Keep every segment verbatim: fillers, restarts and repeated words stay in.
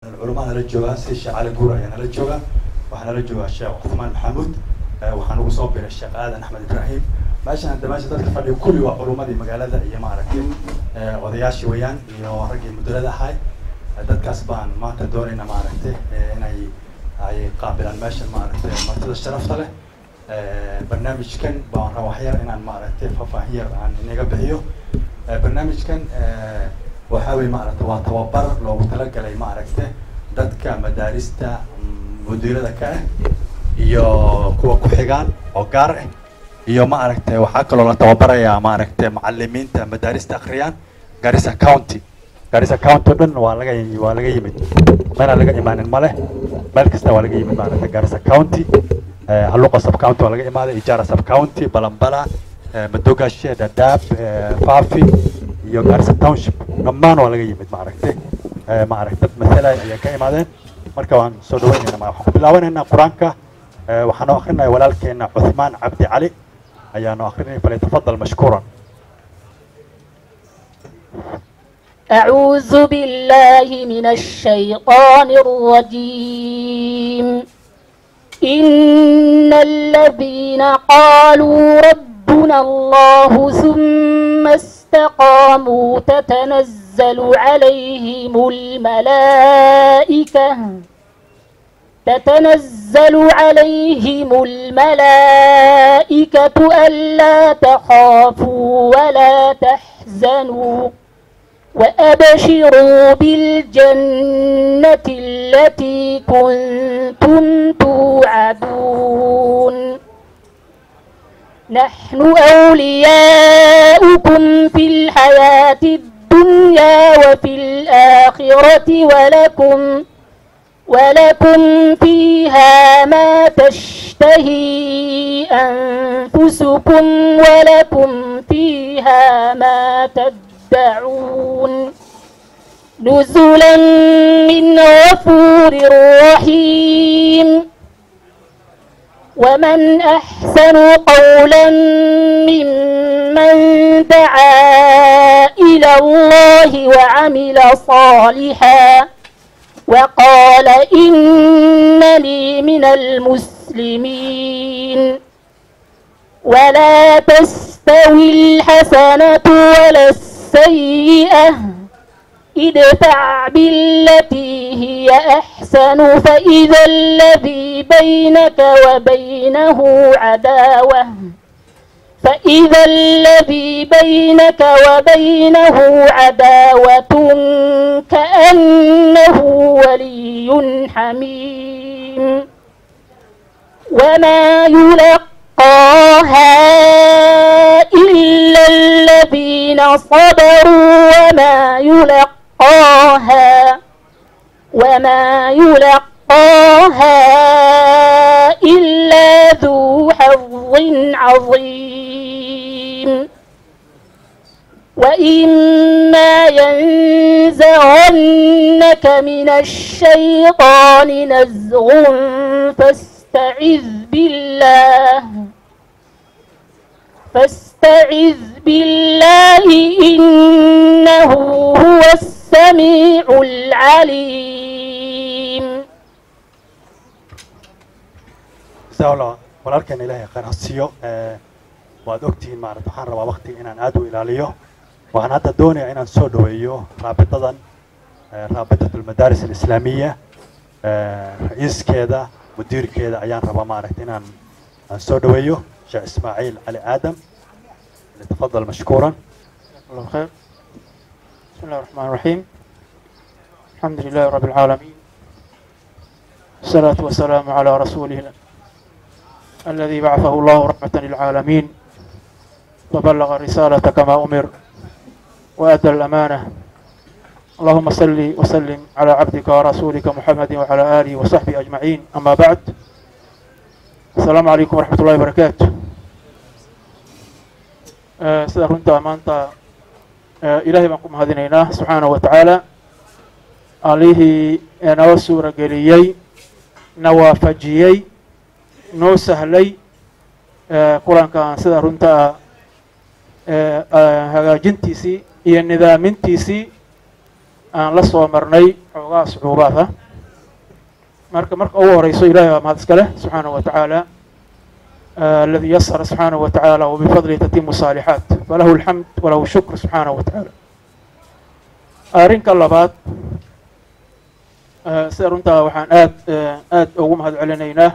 العلماء على الجوان سيش على جورا يعني على الجوان وحنا على الجوان الشيخ عثمان محمود وحنا وصوب بين الشيخ آدم أحمد إبراهيم ماشي عند ماشي ذلك فلي كل وعلماء دي مقالة ذا هي معركة وضياش ويان يورجي مدرسة هاي ذات كسبان ما تدورنا معركة هنا هي قابل الماشي معركة مرتضى الشرف له برنامج كان بروحير إن معركة ففاهير عن نجابهيو برنامج كان وحاول معركة وتوبر لو تلقى لي معركة ذاتك مدارستا مديرة ذكاء iyo kuwa ku xigaan oo gaar ah iyo ma aragtay waxa kale oo la tababarayaa ma aragtay macallimiinta madaarista akhriyaan Garissa County Garissa County dhan waa laga waa laga yimid mana laga imaanin male meel kasta waa laga yimid ma aragtay Garissa County haluqa sub county waa laga imaaday Ijara sub county Balambala Madogashe Dadaab Fafi iyo Garissa Township dhammaan waa laga yimid ma aragtay ma aragtay mesela ay ka imaadeen marka waan soo dhaweynaa ma waxaan bilaabanayna quraanka وحنا أخرنا ولكن عثمان عبد علي أيانو أخرنا فليتفضل مشكورا. أعوذ بالله من الشيطان الرجيم. إن الذين قالوا ربنا الله ثم استقاموا تتنزل عليهم الملائكة تتنزل عليهم الملائكة ألا تخافوا ولا تحزنوا وأبشروا بالجنة التي كنتم توعدون نحن أولياؤكم في الحياة الدنيا وفي الآخرة ولكم ولكم فيها ما تشتهي أنفسكم ولكم فيها ما تدعون نزلا من غفور رحيم ومن أحسن قولا ممن دعا إلى الله وعمل صالحا وقال إنني من المسلمين ولا تستوي الحسنة ولا السيئة ادفع بالتي هي أحسن فإذا الذي بينك وبينه عداوة فإذا الذي بينك وبينه عداوة كأنه ولي حميم وما يلقاها إلا الذين صبروا وما يلقاها وما يلقاها إلا ذو حظ عظيم وإما ينزغنك من الشيطان نزغ فاستعذ بالله فاستعذ بالله إنه هو السميع العليم. سألوا ولكن إلهي خير هالسيو وأد أكتين معرفة waxaan rabaa waqti inaan aad u ilaaliyo waxaan hadda doonayaa inaan soo dhaweeyo raabitadan raabitatul madaaris al-islaamiyya ra'iiskeeda mudiirkeeda ayaan rabaa maaragtay inaan soo dhaweeyo Sheikh Ismaaciil Ali Aadam تفضل مشكورا. الله خير. بسم الله الرحمن الرحيم. الحمد لله رب العالمين. الصلاة والسلام على رسوله الذي بعثه الله رحمة للعالمين وبلغ الرسالة كما أمر وأدى الأمانة. اللهم صل وسلم على عبدك ورسولك محمد وعلى آله وصحبه أجمعين. أما بعد السلام عليكم ورحمة الله وبركاته. sida runta maanta ilaahay baan ku mahadinaynaa subxaanahu wa tacaala allihii noo suura geliyey na waafajiyey noo sahlay kulankan sida runta hagaajintiisii iyo nidaamintiisii aan la soo marnay xoogaa sucuubaad ah marka marka ugu horeyso ilaahay waa mahad iska leh subxaanahu wa tacaala الذي يسر سبحانه وتعالى وبفضله تتم الصالحات فله الحمد وله الشكر سبحانه وتعالى أرنك اللبات سيرنتا وحان آد آد أقوم هذا علينا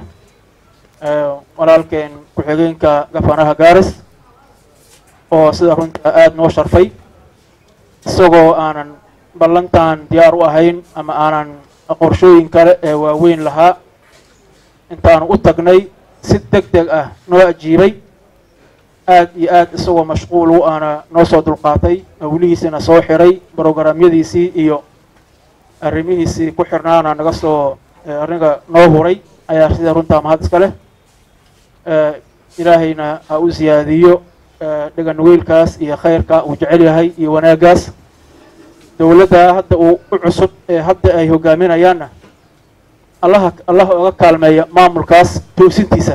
ولكن كحجين كفناها جارس وسيرنتا آد نوشر في سوغو أنا بلنتان ديار وهين أما أنا قرشوين كلا وين لها أنت أنا أتقني si deg deg ah noo ajiibay aad iyo aad isagoo mashquul u aana noo soo dulqaatay hawlihiisina soo xiray brograamyadiisii iyo arrimihiisii ku xirnaana naga soo arringa noo huray ayaa sida runtaa mahad iska leh ilaahayna ha u siyaadiyo dhigan wiilkaas iyo khayrka uu jecel yahay iyo wanaaggaas dowladda hadda uu u cusub ee hadda ay hogaaminayaanna الله الله أقال ما مامل كاس توسنتيسا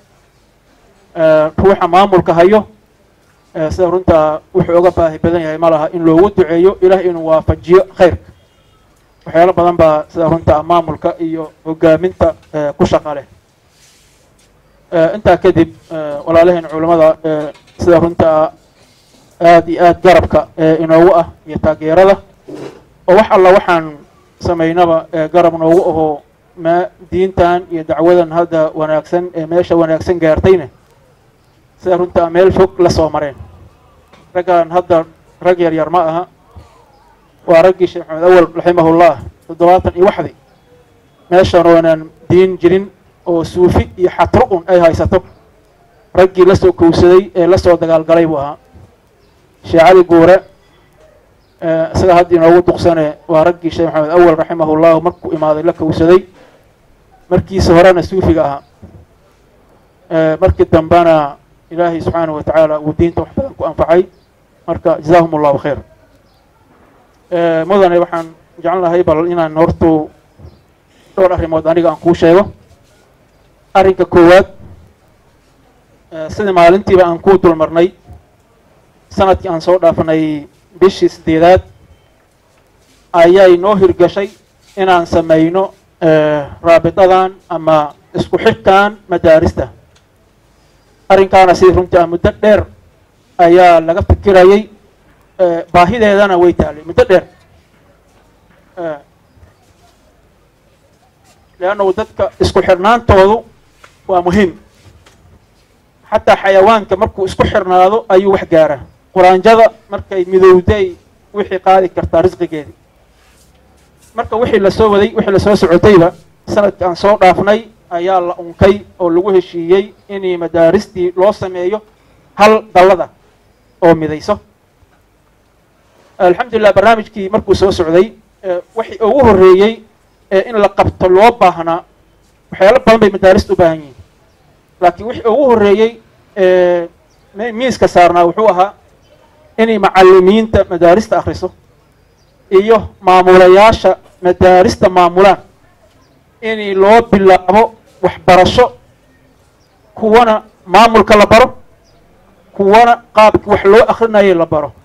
روح مامل كهيو سأرنت وحوجا فيه بدن يعني مالها إن لو ود عيو إله إنه وافجي خير وحيلا بدن با سأرنت مامل كأيو وجامنت كشق عليه أنت كذب ولا له علماء سأرنت آدي آد جربك إنه هو يتغير له ووح الله وحن سمينا جرب إنه هو ما دينتان يدعوذن هذا وناكسن ماشى وناكسن جارتينه سأرنت أميل فوق لصومرين رجال هذا رجال يرماها ورجي شيخ محمد أول رحمه الله تضواتا يوحدي ماشى رونا دين جرين أو سوفي يحترقون أي هاي ستوب رجي لسه كوسدي لسه دجال قريبها شعالي جورة سلا هدي نوود دقسنة ورجي شيخ محمد أول رحمه الله مركو إمادي لك كوسدي مركي سهران سوفي جاها مركي دنبانا إلهي سبحانه وتعالى ودين توحدك وأنفعي مركا جزاهم الله خير مدن وحن جعلنا هاي بالإنا نورتو دور أخي موداني عن كوشيو أريك كوات سنة مالنتي بأن كوتو المرني سنة أن صوت أفني بشي سديدات أياي نوهر قشي إن أن سمينو رابطان أما اسكو حكان مدارسته أرين كان سير رمتي مددر أيا لغا فكرايي باهي ديدانا ويتالي مددر لأنه ددك اسكو حرنان تودو ومهم حتى حيوان كمركو اسكو حرنادو أيو وحقاره قرآن جدا مركي مذودي وحي قادي كرتا رزقي جيدي marka wixii la soo waday wixii la soo socotayba sanadkan soo dhaafnay ayaa la unkay oo lagu heshiiyay in madaaristii loo sameeyo hal dalada oo midayso alxamdulillah barnaamijkii markuu soo socday wixii ugu horeeyay in la qabto loo baahnaa waxyaalo badan bay madaaristu u baahan yihiin laakiin wixii ugu horeeyay miiska saarnaa wuxuu ahaa inay macallimiinta madaarista akhriso iyo maamulayaasha madaarista maamulaan in loo bilaabo waxbarasho kuwana maamulka la baro kuwana qaabka wax loo akhrinayo la baro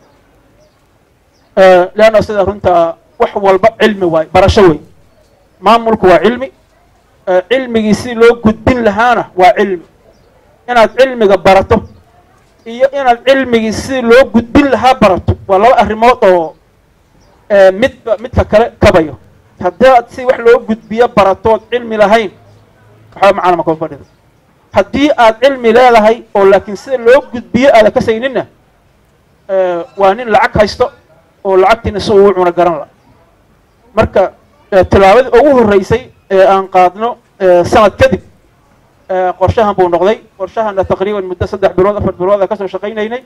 ee laana sida runta wax walba cilmi way barasho way maamulku waa cilmi cilmigi si loo gudbin lahaana waa cilmi inaad cilmiga barato iyo inaad cilmigi si loo gudbin lahaa barato waa laba arrimood oo mid midka kale kabayo haddii si wax loo gudbiyo baratood cilmi lahayn waxa macna ma ka fadhido haddii aad cilmi leedahay oo laakiin si loo gudbiyo aad ka saynina ee waa nin lacag haysto oo lacagtina soo uu cuna garan la marka tilaawada ugu horeysay ee aan qaadno sanad kadib qorshahan buu noqday qorshahana taqriiban muddo saddex bilood afar bilood ka soo shaqaynaynay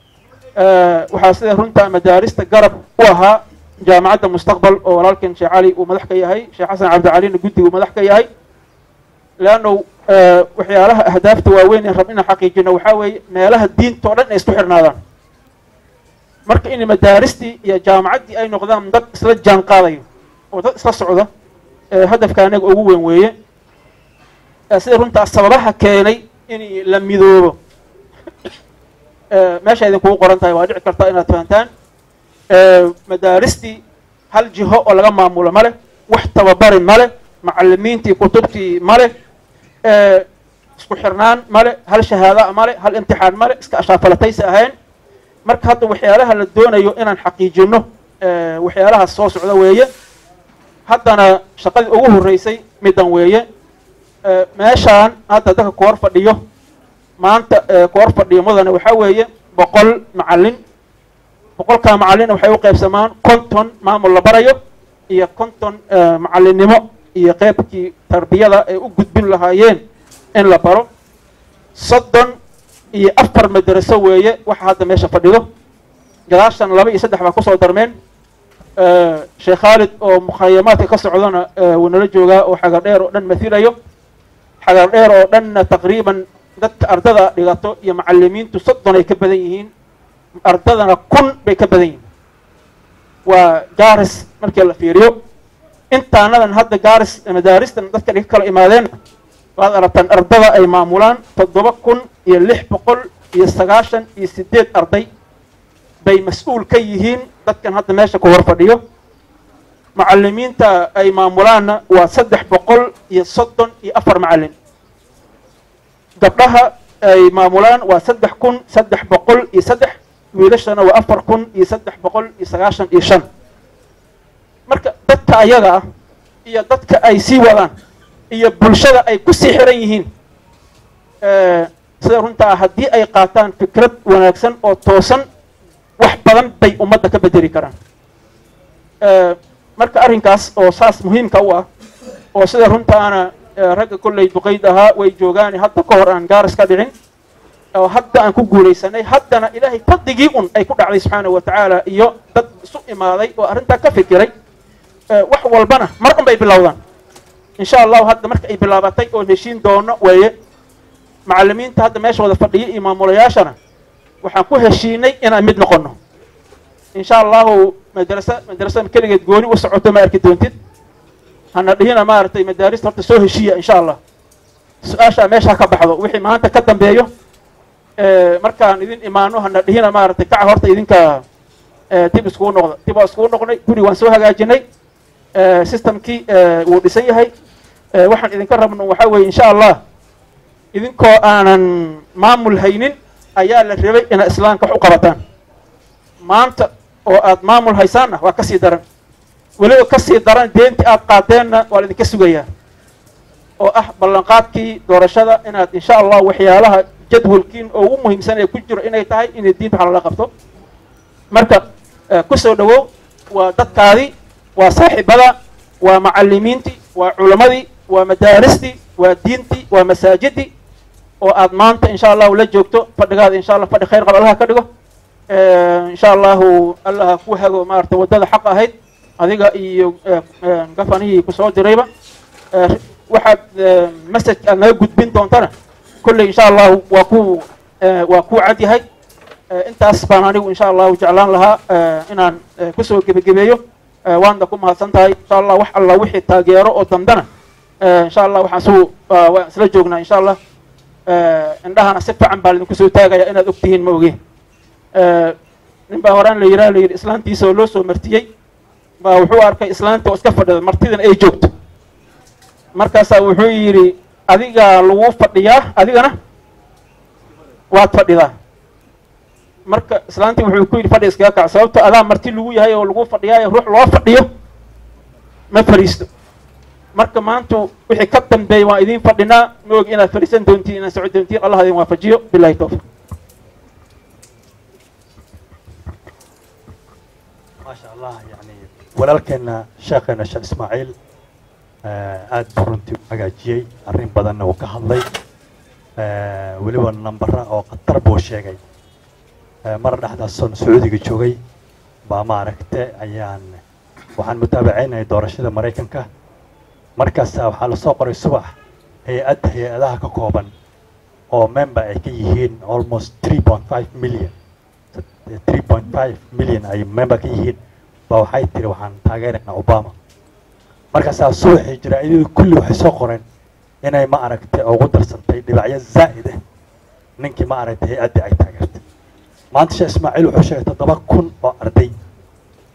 ee waxa sida runta madaarista garab u ahaa جامعة المستقبل ولكن شيخ علي ومدح كياهي شيخ حسن عبد العلي نقدي ومدح كياهي لأنه أه وحيالها أهداف تواوين ربنا حقيقينا وحاوي ما لها الدين تورن يستحرنا هذا مرك إني مدارستي يا جامعة دي أي نقدام ضد سلج جان قاضي وضد سلسعودة أه هدف كان يقوين ويا أصير أنت الصباح كاني إني لم يذوبه أه ماشي هذا كوو قرنتها واجع كرتا إنها تفهمتان مدارستي hal jiho oo laga maamulo male wax tababari male macallimiintii kutubtii male isku xirnaan male hal shahaada male hal imtixaan male iska ashaafalataysa ahayn marka hadda waxyaalaha la doonayo inaan xaqiijino waxyaalaha soo socda weeye haddana shaqadii ugu horeysay midan weeye meeshaan hadda dadka ku hor fadhiyo maanta ku hor fadhiyo mudane waxaa weeye boqol macallin boqolkaa macallin waxay u qaybsamaan konton maamul la barayo iyo konton macallinnimo iyo qaybkii tarbiyada ay u gudbin lahaayeen in la baro soddon iyo afar madaraso weeye waxa hadda meesha fadhido gadaashan laba iyo saddex baa kusoo darmeen sheekh khaalid oo mukhayamaadka ka socdana wuu nala joogaa oo xagar dheer oo dhan mathilayo xagar dheer oo dhanna taqriiban dadka ardada dhigato iyo macallimiintu soddon ay ka badan yihiin ardadana kun bay ka badan yihiin waa gaaris markii la fiiriyo intaanadan hadda gaaris madaaristan dadka dhiga kala imaadeen waad aragtaan ardada ay maamulaan toddoba kun iyo lix boqol iyo sagaashan iyo sideed arday bay mas-uul ka yihiin dadkan hadda meesha ku hor fadhiyo macallimiinta ay maamulaanna waa saddex boqol iyo soddon iyo afar macallin gabdhaha ay maamulaan waa saddex kun saddex boqol iyo saddex wiilashana waa afar kun iyo saddex boqol iyo sagaashan iyo shan marka dadka ayaga ah iyo dadka ay sii wadaan iyo bulshada ay ku sii xiran yihiin sida runtaa haddii ay qaataan fikrad wanaagsan oo toosan wax badan bay ummadda ka bedeli karaan marka arrinkaas oo saas muhiimka u ah oo sida runtaana ragga kolley duqayd ahaa way joogaan hadda ka hor aan gaaris ka dhicin oo hadda aan ku guulaysanay haddana ilaahay fadligii un ay ku dhacday subxaanahu watacaala iyo dad isu imaaday oo arrintaa ka fikiray wax walbana mar un bay bilowdaan insha allahu hadda marka ay bilaabatay oon heshiin doono weeye macallimiinta hadda meesha wada fadhiya iyo maamulayaashana waxaan ku heshiinay inaan mid noqono insha allahu madrasa madrasada keligeed gooni u socoto ma arki doontid hana dhihina maaragtay madaarista horta soo heshiiya insha allah su-aashaa meesha ka baxdo wixii maanta ka dambeeyo markaan idin imaano hana dhihina maaragtay kaca horta idinka dib iskugu noqda dib waa iskugu noqnay guri waan soo hagaajinay systemkii wuu dhisan yahay waxaan idinka rabno waxaa weeye insha allah idinkoo aanan maamul haynin ayaa la rabay inaad islaamka wax u qabataan maanta oo aad maamul haysaanna waa kasii daran weliba kasii daran deentii aad qaadeenna waa la idinka sugayaa oo ah ballanqaadkii doorashada inaad insha allah waxyaalaha jadwalkiin oo ugu muhiimsan ee ku jiro inay tahay inay diinta wax lala qabto marka kusoo dhawow waa dadkaadii waa saaxiibada waa macallimiintii waa culammadii waa madaaristii waa diintii waa masaajidii oo aad maanta insha allahu la joogto fadhigaada insha allah fadhi khayr qab allaha ka dhigo insha allahu allaha ku hago maaragtay waddada xaq ahayd adiga iyo gafanihii kusoo dirayba waxaad message aad naga gudbin doontana kolley insha allahu waa ku waa ku cad yahay intaas baan anigu insha allahu jeclaan lahaa inaan kusoo gebagabeeyo waadna ku mahadsan tahay insha allah wax alla wixii taageero oo dambena insha allah waxaan suu waan isla joognaa insha allah indhahana si fiican baa idinku soo taagaya inaad ogtihiin ma oge nin baa horaan la yidhaha la yidhi islaantiisa oo loo soo martiyey baa wuxuu arkay islaanta oo iska fadhida martidan ay joogto markaasaa wuxuu yidhi adigaa lagu fadhiyaa adigana waad fadhidaa marka islaantii wuxuu ku yidhi fadhi iskaga kac sababto adaa marti lagu yahay oo lagu fadhiyaayo ruux loo fadhiyo ma fadhiisto marka maanta wixii ka dambeeyay waan idin fadhinaa ma og inaad fadhiisan doontiin inaad socon doontiin allah idin waafajiyo billahi tawfiiq ما شاء الله يعني ولكن شيخنا الشيخ إسماعيل aad runtii hagaajiyay arrin badanna uu ka hadlay weliba nambara oo qatar buu sheegay mar dhexdaas oo Sacuudiga joogay baa maaragtay ayaan waxaan mutaabacaynay doorashada Mareykanka markaas waxaa la soo qoray subax hay'ad hay'adaha ka kooban oo member ay ka yihiin almost three point five million three point five million ay member ka yihiin baa waxay tiri waxaan taageeraynaa Obama markaasaa suuxii jaraa'idadu kulli waxay soo qoreen inay ma aragtay ugu darsantay dhibacyo zaa'id ah ninkii ma aragtay hay'adii ay taageertay maanta Sheekh Ismaaciil wuxuu sheegay toddoba kun oo arday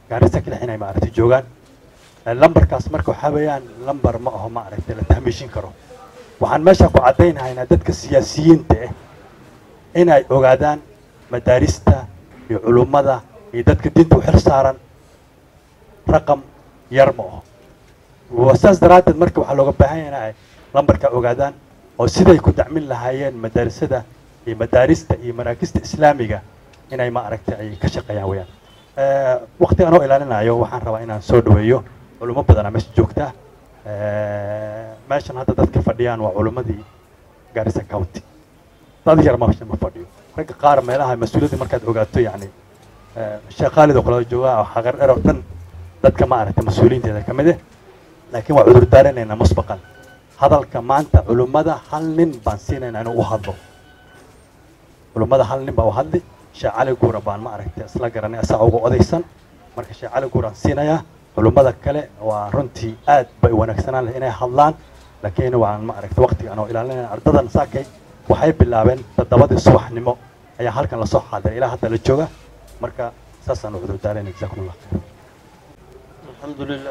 gaarisa kale inay maaragtay joogaan lambarkaas marka waxaa weeyaan lambar ma aho maaragtay la tahmiishin karo waxaan meesha ku caddaynahaynaa dadka siyaasiyiinta ah inay ogaadaan madaarista iyo culummada iyo dadka diinta u xil saaran raqam yar ma aho wasaas daraaddeed marka waxaa looga baahan yahay inay lambarka ogaadaan oo siday ku dacmin lahaayeen madaarisada iyo madaarista iyo maraakista islaamiga inay maaragtay ay ka shaqeeyaan weeyaan waqti anoo ilaalinayo waxaan rabaa inaan soo dhaweeyo culummo badanaa meesha joogta meeshan hadda dadka fadhiyaan waa culummadii Garissa County dad yar ma ma fadhiyo ragga qaar meelaha mas'uuliyadda markaad ogaato yacni sheekh Khalid oo kala jooga xaqar ero dhan dadka ma aragtay mas'uuliyiinteeda ka mid ah laakiin waa cudur daaranaynaa musbaqan hadalka maanta culummada hal nin baan siinaynaa inuu u hadlo culummada hal nin baa u hadli sheekh Cali Guura baan ma aragtay isla garanay asaa ugu odaysan marka sheekh Cali Guura siinayaa culummada kale waa runtii aad bay wanaagsanaan leh inay hadlaan laakiin waan ma aragtay waqtiga anoo ilaalinayna ardadan saakay waxay bilaabeen todobadii subaxnimo ayaa halkan la soo xaadiray ilaa hadda la jooga marka saasaan u cudur daaranaynaa jazakumullah khayr الحمد لله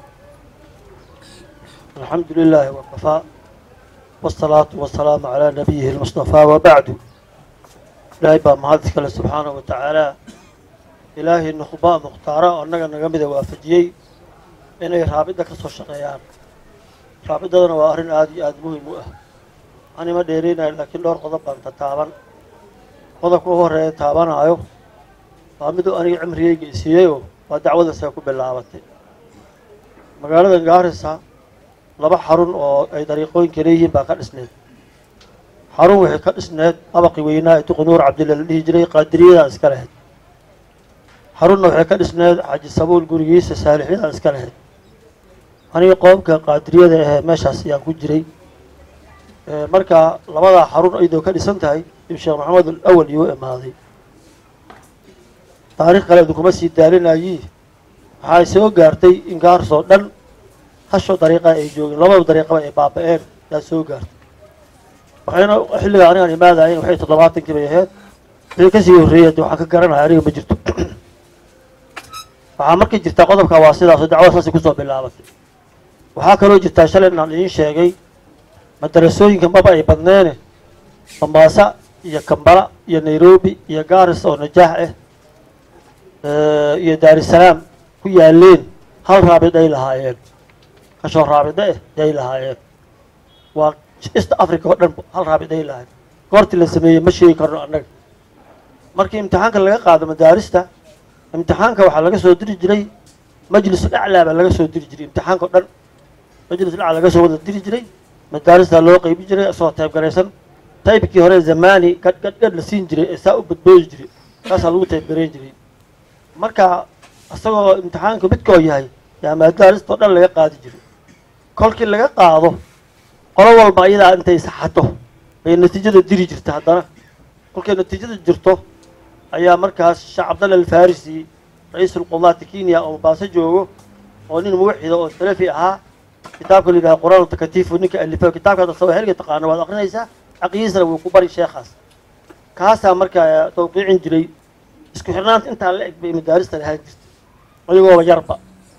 الحمد لله وكفى والصلاة والسلام على نبيه المصطفى وبعد إلهي بمهدك الله سبحانه وتعالى إلهي النخباء مختارة أنك نقمد وافجي إنه رابطة كسو شقيان رابطة وآخرين آدي آد مهم أنا ما ديرين لكن دور قضب أن تتابن قضب هو رأي تابن آيو فأمدو أني عمري يسييو ودعوة سيكون باللعبة مقالة غارسة laba xarun oo ay dariiqooyin kale yihiin baa ka dhisneed xarun waxay ka dhisneed abaqi weynaa ee Tuqnuur Cabdilla la dhihi jiray qaadiriyada iska lahayd xarunna waxay ka dhisneed Xaaji Sabuul gurigiisa saalixyada iska lahayd aniga qoomka qaadiriyada ah meeshaas ayaan ku jiray marka labada xarun ayadoo ka dhisan tahay Sheekh Maxamed al-Awwal iyo imaaday taariikh kale kuma sii daalinayay waxay soo gaartay in gaarsoo dhan هشو طريقة يجوا لما طريقة بابين لا سوقر وحين حلقة أنا لماذا عين وحين تطلعات كبيرة في كسي ورية وحكى قرنا عريه بجرت فعمرك جرت قضب كواسطة صدعوا أساس كسب بالله وحكى له جرت شل إن عن شيء مدرسوين كم بابا يبنينه مماسا يا كمبرا يا نيروبي يا غارس أو نجاح اه يا دار السلام كويا لين هل رابط أي لهايين كشور رابطة داي لهايين وإست أفريقيا ودن هل رابطة داي لهايين قرت اللي سميه مشي كرنا أنك مركي امتحانك اللي قاعد مدارسته امتحانك وحلا لقى سو دري جري مجلس الأعلى لقى سو دري جري امتحانك ودن مجلس الأعلى لقى سو دري جري مدارسته لو قيب جري أصوات تايب قريسن تايب كي هراء زماني قد قد قد لسين جري ساو بدوج جري كاس لو تايب قرين جري مركا أصلا امتحانك بتكو ياي يا مدارس ودن لقى قاعد جري كل كل لقى قاعده قالوا والبعيد أنت يصحته النتيجة دري جرت هذا كل كل نتيجة جرته أيام مركز الشيخ عبد الله الفارسي رئيس القضاة كينيا أو باسجوه ونين موحد أو ثلاثة كتاب اللي بها قرآن وتكتيف ونك اللي فيه كتاب هذا صوي هرجة تقارن وأقرنا يسا عقيز لو كبار الشيخ كاسة مركز توقيع جري اسكحرنات أنت على بمدارس الهاجر ويقول وجربة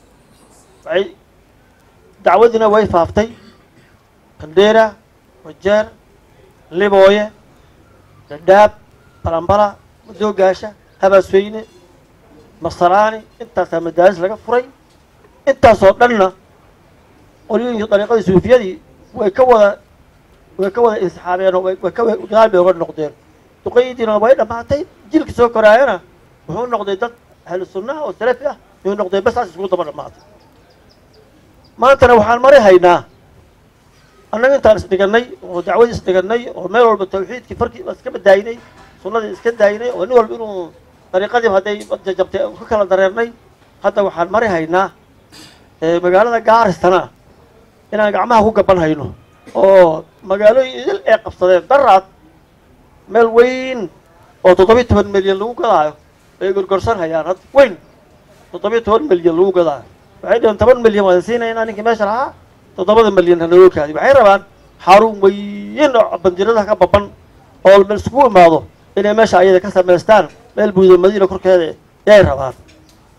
دعوتنا ويف هفتي كنديرة وجار ليبوية داب برامبرا مدو قاشة هبا سويني مصراني انت مدارس لك فري انت صوتنا قولين طريقة السوفية دي ويكوى ويكوى انسحابين ويكوى غالبي وغير نقدين تقيدنا وبينا معتين جيلك سوكر عينا وهو نقدين دك أهل السنة والثلاثة هو نقدين بس عشان يقول طبعا معتين ما أنت نوحان مري هينا أنا أنت استجنّي ودعوة استجنّي وميل بالتوحيد كفرق بس كم دايني سنة إسكن دايني ونقول بينه طريقة دي هذي جبت فكرة دريرني حتى وحال مري هينا مقالة جارستنا أنا جمعها هو قبل هينه أو مقالة يجل إقف صدق درات ميل وين أو تطبيع ثمان مليون لو كذا يقول كرسان هيا وين تطبيع ثمان مليون لو كذا بعدين ثمان مليون وانسينا هنا أنا كماشة لها تطبيع مليون هنروك هذه بعير ربان حروم وين بنجرة كا ببن أو المسكوه ماضو إنه ماشى عيدا كسر مستان مال بيد المدينة كرك هذا يا ربان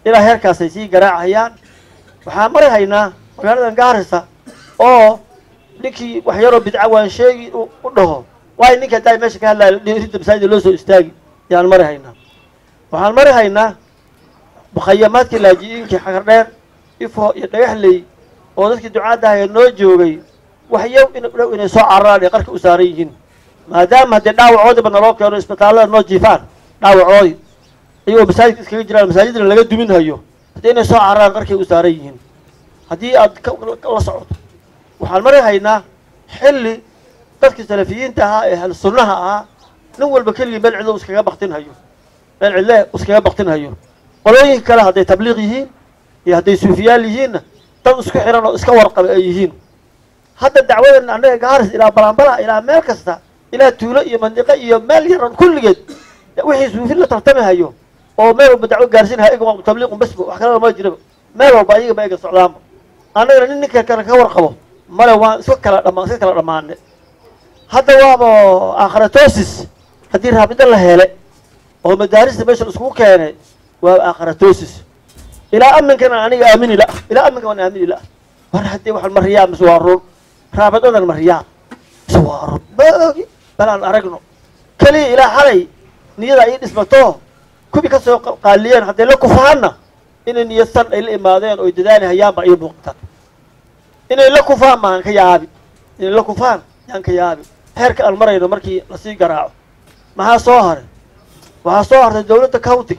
ilaa heerkaasay sii garaacayaan. waxaan mari haynaa magaaladan Gaarisa oo ninkii wax yaroo bidca waan sheegi u dhaho waay ninka daa meesha ka hadlaa dhiirida masaajid loo soo istaagi yaan mari haynaa. waxaan mari haynaa mukhayamaadkii laajiyiinkii xagardheer ifo iyo dhagaxley oo dadkii ducaadda ahaa noo joogay waxyow in dhow inay soo cararaan ee qarka u saaran yihiin maadaama haddee dhaawacoodiba naloo keeno isbitaallada noo jiifaan dhaawacoodi iyagoo masaajidka iskaga jiraan masaajidna laga dumin hayo haddii inay soo cararaan qarkay u saaran yihiin. haddii aad la socoto waxaan mari haynaa xilli dadkii salafiyiinta ahaa ee hal sunnaha ahaa nin walba keligii meel cidlo iskaga baktin hayo meel cidle iskaga baktin hayo. qolooyinka kale hadday tabliiq yihiin iyo hadday suufiyaal yihiinna dad isku xiran oo iska warqaba ay yihiin. hadda dacwadan annaga Gaaris ilaa Balanbala ilaa meel kasta ilaa tuulo iyo mandiqo iyo meel yar kulligeed wixii suufi la tartami hayo oo meel walba dacwo gaarsiinaha iyaga tabliiqun bas wax kale ma jiraba meel walba iyaga ba iyaga socdaanba annagana nin ninka kale ka warqabo male waan iska kala dhamaan iska kala dhamaane. hadda waaba aakhiratosis haddii raabida la hele oo madaarista meesha iskugu keenay waa aakhiratosis ilaa aminkana aniga aamini la ilaa aminka waan aamini la war haddii waxaan mariyaa mise waa run raabidadan mariyaa mise waa run baagi balaan aragno keliya ilaa xalay niyada ay dhismato kubi ka soo qaaliyeen haddii la kufaanna inay niyadsan ay la imaadeen oo dadaali hayaanba ay muuqataan inay la kufaan maahan ka yaabi inay la kufaan yaan ka yaabi. heerka aan marayno markii lasii garaaco maxaa soo haray waxaa soo hartay dowladda countiga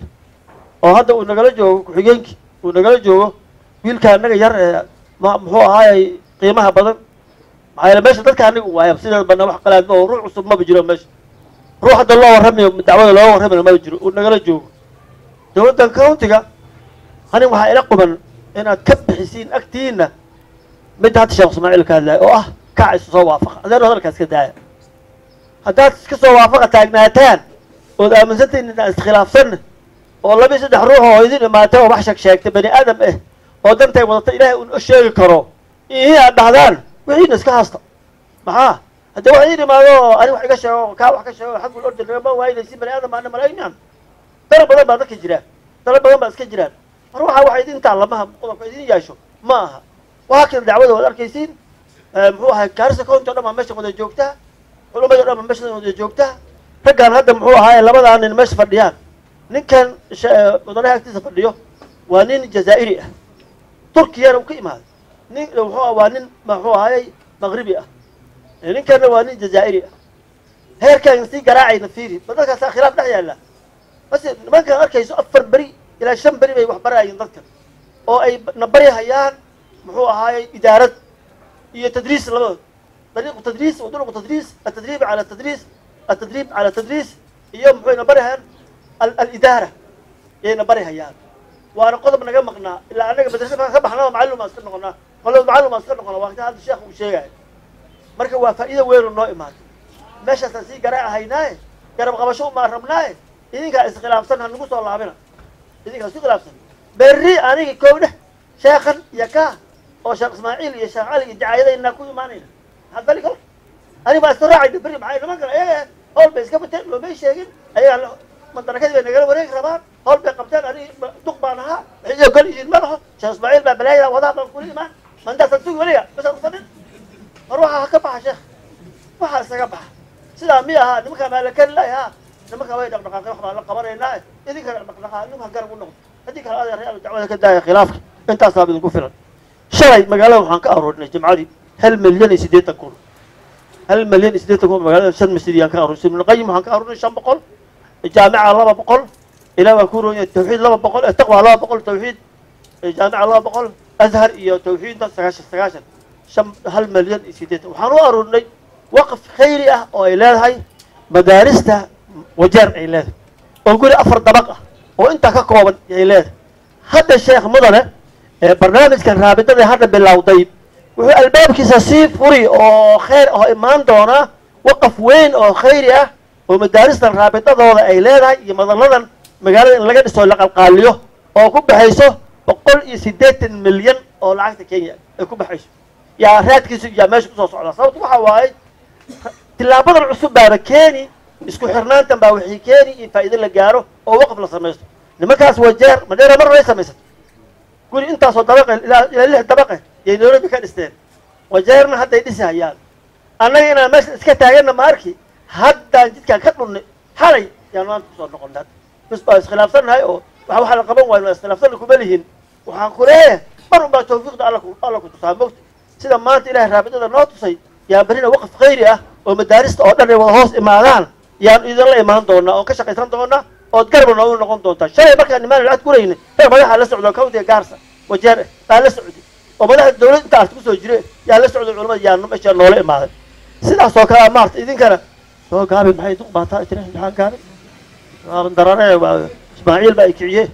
oo hadda uu nagala joogo ku-xigeenkii uu nagala joogo wiilka annaga yar ee ma muxuu ahaayay qiimaha badan maxaa yeele meesha dadka aniga u waayab sideed bana wax qalaadma oo ruux cusub maba jiro meesha ruux hadda loo warramayo dacwada loo warramayna maba jiro uu nagala joogo. dowladdan countiga aniga waxaa ila quban inaad ka bixisiin agtiina midda hadda sheekh Ismaaciil ka hadlaya oo ah kac isu soo waafaqa adeer hadalkaas ka daaya haddaad iska soo waafaqa taagnaataan ood aaminsantiin inaad iskhilaafsan oo laba saddex ruux oo idin imaatay oo wax sheeg sheegtay bani aadam ah oo dantay wadata ilaahay uu sheegi karo in aad dhahdaan wixiina iska haasta maxaa haddii wax idin imaado ani wax iga sheego kaa wax ka sheego xaq ul ordi ma waayaysi bani aadam aan malaynaan dara badan baa dadka jiraan dara badan baa iska jiraan mar waxa wax idin taa lamaha qodobka idin yeesho ma aha waxa kale dacwada wada arkaysiin muxuu ahaa Gaarisa county oo dhan meesha wada joogtaa culimada oo dhan meesha wada joogtaa raggan hadda muxuu ahaa labadaan nin meesha fadhiyaan ninkan wadanaha agtiisa fadhiyo waa nin Jazaa'iri ah Turkiya uu ka imaaday nin wuxuu waa nin muxuu ahaayay Maghribi ah ninkan waa nin Jazaa'iri ah heerkan si garaacayna fiiri badalka sa khilaaf dhex yaala bas nimankan arkayso afar bari ilaa shan bari bay wax barayeen dadka oo ay nabari hayaan muxuu ahaayay idaarad iyo tadriis labada طريق تدريس وطرق تدريس التدريب على التدريس التدريب على التدريس يوم حين بريها الإدارة يعني بريها يعني وأنا قدم نجمع قلنا إلا أنا بدرس ما خبحنا معلم ما سكرنا قلنا قالوا معلم ما سكرنا قلنا وقت هذا الشيخ وشيء مركب وفائدة وين النائمات ماشى تنسي قراءة هيناي قرب قبشوا ما رمناي إذا كان استخلاف سنة نقص الله عمنا إذا كان استخلاف سنة بري أنا كونه شيخا يكا أو شيخ إسماعيل يا شيخ علي الدعاية إننا كل ما نينا هذا اللي قال أنا ما استراعي بري معي لما قال إيه هول بس كم تقول ما يشيء أيه من ترى كذا بينقل وريك ربان هول بقبتين أنا تقبلها هي قال يجي المرة شيخ إسماعيل ببلايا وضع بكل ما من ده تنسوق وريا بس أصلا أروح أكبح شيخ ما حاسكبح سلا مية ها نمك ما لكن لا يا نمك ما يدق دقائق رحمة الله قمر الناس إذيك دقائق نمك قرب النقط هذيك هذا الرجال دعوة كده خلاف أنت أصلا بدك فعلا شرعي مقالهم عن كأرود جمعي هل مليون يسديت تكون هل مليون يسديت تكون مقالهم شن مسديان كأرود من القيم عن كأرود شن بقول الجامعة الله بقول إلى ما يكونوا التوحيد الله بقول التقوى الله بقول توحيد الجامعة الله بقول أزهر إياه توحيد سكاش سكاش شن هل مليون يسديت وحنو أرود وقف خيري أه أو إلى هاي مدارسته وجر إلى ونقول أفر طبقة وأنت كقوة إلى هذا الشيخ مضله برنامج كان رابطة هذا بالله طيب والباب كيساسي فري أو خير أو إيمان دونا وقف وين أو خيري أه ومدارسنا الرابطة ذولا إلى هاي يمضلنا مقال إن لقد استوى لقى القاليو أو كوب بحيسه بقول يسديت مليون أو لعكت كينيا كوب بحيسه يا رات كيسو يا ماشي قصص على صوت وحواي tilaabada cusub baa keeni isku xirnaanta baa wixii keeni in faa'iido la gaaro oo waqf la sameeyo nimankaas wajeer madheera mar way samaysatay guri intaasoo dabaqe ilaa ilaa lix dabaqe yay nairobi ka dhisteen wajeerna hadday dhisi hayaan annaga inaan meesha iska taaganna ma arki haddaan jidkaan ka dhunnay xalay yaan maanta kusoo noqonnay hadda bas baa iskhilaafsannahay oo waxa waxa la qaban waayo waa iskhilaafsanna kuma lihin waxaan ku leeyahay mar unbaa tawfiiqda alla ku alla ku tusaa mogta sida maanta ilaahay raabidada noo tusay yaa berina waqf khayri ah oo madaarista oo dhan ay wada hoos imaadaan yaan idin la imaan doonaa oon ka shaqaysan doonaa ood garba noogu noqon doontaa shalay markaan nimaan lacag gurayna reer madaxa la socdo kawdiga gaarsa wajeer baa la socday oo madaxa dawlad intaas ku soo jire yaa la socday culamada yaa meesha noola imaaday sidaas oo kale maarta idinkana soo gaabi maxay duq baataa tiri maxaa gaabi waaban darare waa ismaaciil baa ikiciye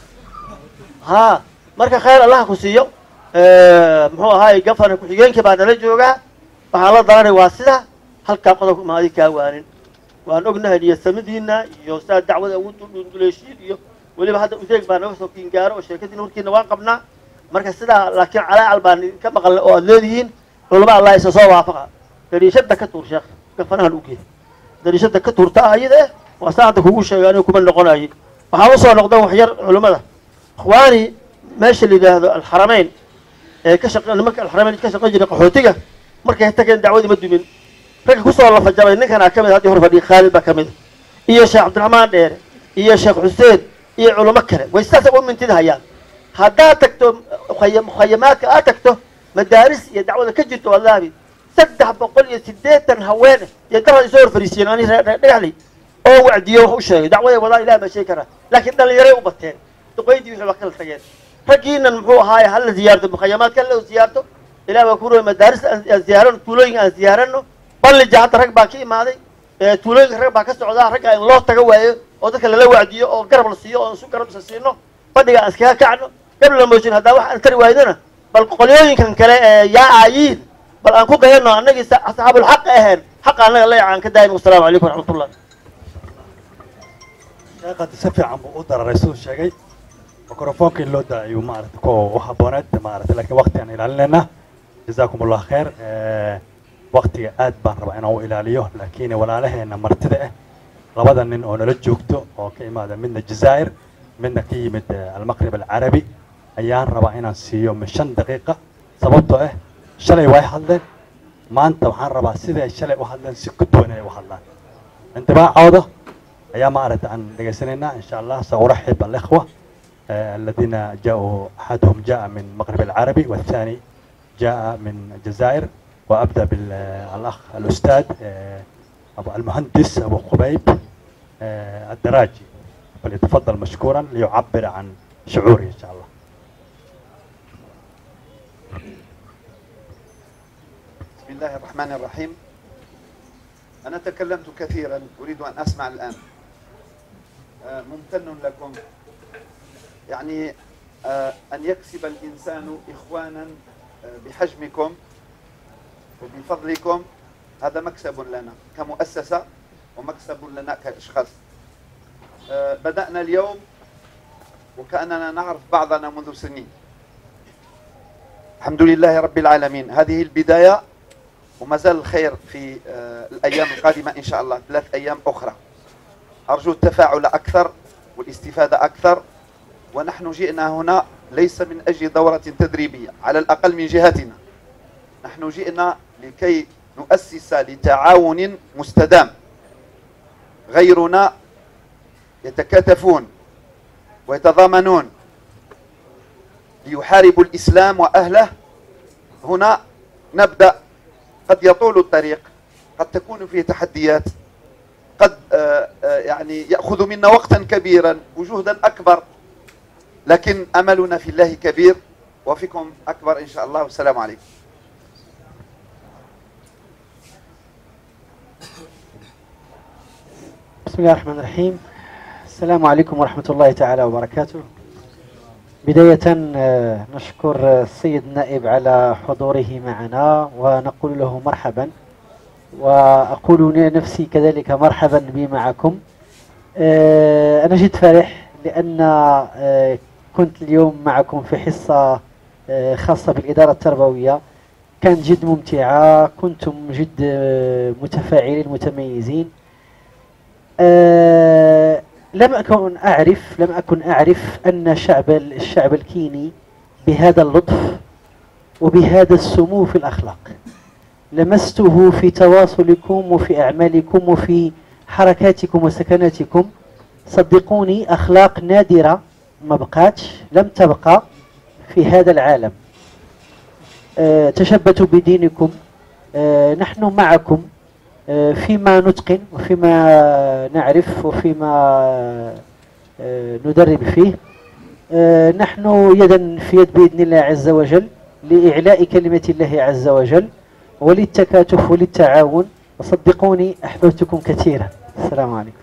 ha marka khayr allah ku siiyo ee muxuu ahaay gafana ku xigeenka baa nala joogaa waxaa la daranay waa sida halkaa qodobka maadi kaa waanin waan ognahay niyadsamadiina iyo saa dacwada ugu dhundhuleeshiin iyo weliba hadda udeeg baa naga soo kiingaaro oo sheekadiina warkiina waan qabnaa marka sidaa laakiin calaacal baan ka maqalnay oo aad leedihiin culama allah isa soo waafaqa dariishada ka tuur sheekh gafanahan u geey dariishada ka tuurta ayada eh waa saa hadda kugu sheegay aniga kuma noqonayo waxaan usoo noqdan wax yar culamada ikhwaani meesha la yidhaahdo alxarameyn ee ka shaqe nimanka alxarameyn ka shaqeyn jiray qaxootiga markay tageen dacwadii ma dumin ragga kusoo lafa jabay ninkanaa ka mid haddii hor fadhiya khaalid baa ka mid iyo sheekh cabdiraxmaan dheere iyo sheekh xuseen iyo culamo kale way sidaas u mintid hayaan haddaad tagto mukhayamaadka aad tagto madaaris iyo dacwada ka jirto wallaahi saddex boqol iyo siddeetan haween iyo darad isoo hor fariisiyeen ani dhagaxley oo wacdiyo wax u sheegay dacwada wadaa ilaah baa sheegi karaa laakiin dhalinyaray u bateen duqeydii wixii waa kala tageen raggiinan muxuu ahaaye hala ziyaarto mukhayamaadka hala ziyaarto ilaah baa ku roy madaaris aan ziyaarano tuulooyinka aan ziyaarano ballija hadda rag baa ka imaaday tuulooyinka rag baa ka socdaa ragga in loo taga waayo oo dadka lala wacdiyo oo garab la siiyo oo isu garab isa siino fadhiga aan iskaga kacno gabla la moojin haddaa wax aan tari waydana bal qolyooyinkan kale ee yaa aayiin bal aan ku dayano annagii asxaabul xaq ahayn xaqa annaga la yacaan ka daayin wasalaamu calaykum waraxmatullah sheekada si fiican buu u dararay siduu sheegay mikrofoonka in loo daaciyo maarata ko u habbooneed maarata laakiin waqti aan ilaalinaynaa jazaakum allah khayr waqtiga aad baan rabaa inaan u ilaaliyo laakiin walaalaheena martida ah labada nin oo nala joogto oo ka imaada midna jazaa'ir midna ka yimid almaqrib alcarabi ayaan rabaa inaan siiyo min shan daqiiqa sababtoo ah shalay way hadleen maanta waxaan rabaa siday shalay u hadleen si ka duwan inay u hadlaan intibaacooda ayaa maaragta aan dhegaysanaynaa insha allah sauraxib alikhwa الذين جاءوا أحدهم جاء من المغرب العربي والثاني جاء من الجزائر وأبدأ بالأخ الأستاذ أبو المهندس أبو خبيب الدراجي فليتفضل مشكورا ليعبر عن شعوره إن شاء الله. بسم الله الرحمن الرحيم. أنا تكلمت كثيرا أريد أن أسمع الآن. ممتن لكم يعني أن يكسب الإنسان إخوانا بحجمكم وبفضلكم هذا مكسب لنا كمؤسسة ومكسب لنا كأشخاص. بدأنا اليوم وكأننا نعرف بعضنا منذ سنين. الحمد لله رب العالمين، هذه البداية وما زال الخير في الأيام القادمة إن شاء الله، ثلاث أيام أخرى. أرجو التفاعل أكثر والاستفادة أكثر، ونحن جئنا هنا ليس من أجل دورة تدريبية على الأقل من جهتنا، نحن جئنا لكي نؤسس لتعاون مستدام، غيرنا يتكاتفون ويتضامنون ليحاربوا الإسلام وأهله. هنا نبدأ، قد يطول الطريق، قد تكون فيه تحديات، قد يعني يأخذ منا وقتا كبيرا وجهدا أكبر، لكن أملنا في الله كبير وفيكم أكبر إن شاء الله. والسلام عليكم. بسم الله الرحمن الرحيم. السلام عليكم ورحمة الله تعالى وبركاته. بداية نشكر السيد النائب على حضوره معنا ونقول له مرحبا، وأقول نفسي كذلك مرحبا بي معكم. أنا جد فرح لأن كنت اليوم معكم في حصة خاصة بالإدارة التربوية، كانت جد ممتعة، كنتم جد متفاعلين متميزين. لم أكن أعرف لم أكن أعرف أن شعب الشعب الكيني بهذا اللطف وبهذا السمو في الأخلاق. لمسته في تواصلكم وفي أعمالكم وفي حركاتكم وسكناتكم. صدقوني أخلاق نادرة ما بقاتش، لم تبقى في هذا العالم. أه تشبتوا بدينكم، أه نحن معكم أه فيما نتقن وفيما نعرف وفيما أه ندرب فيه. أه نحن يدا في يد بإذن الله عز وجل لإعلاء كلمة الله عز وجل وللتكاتف وللتعاون. وصدقوني أحببتكم كثيرا. السلام عليكم.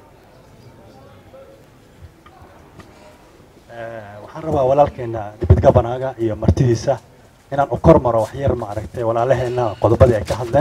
waxaan rabaa walaalkeena dibad gabanaaga iyo martidiisa inaan u kormaro wax yar ma aragtay walaalaheena qodobadii ay ka hadleen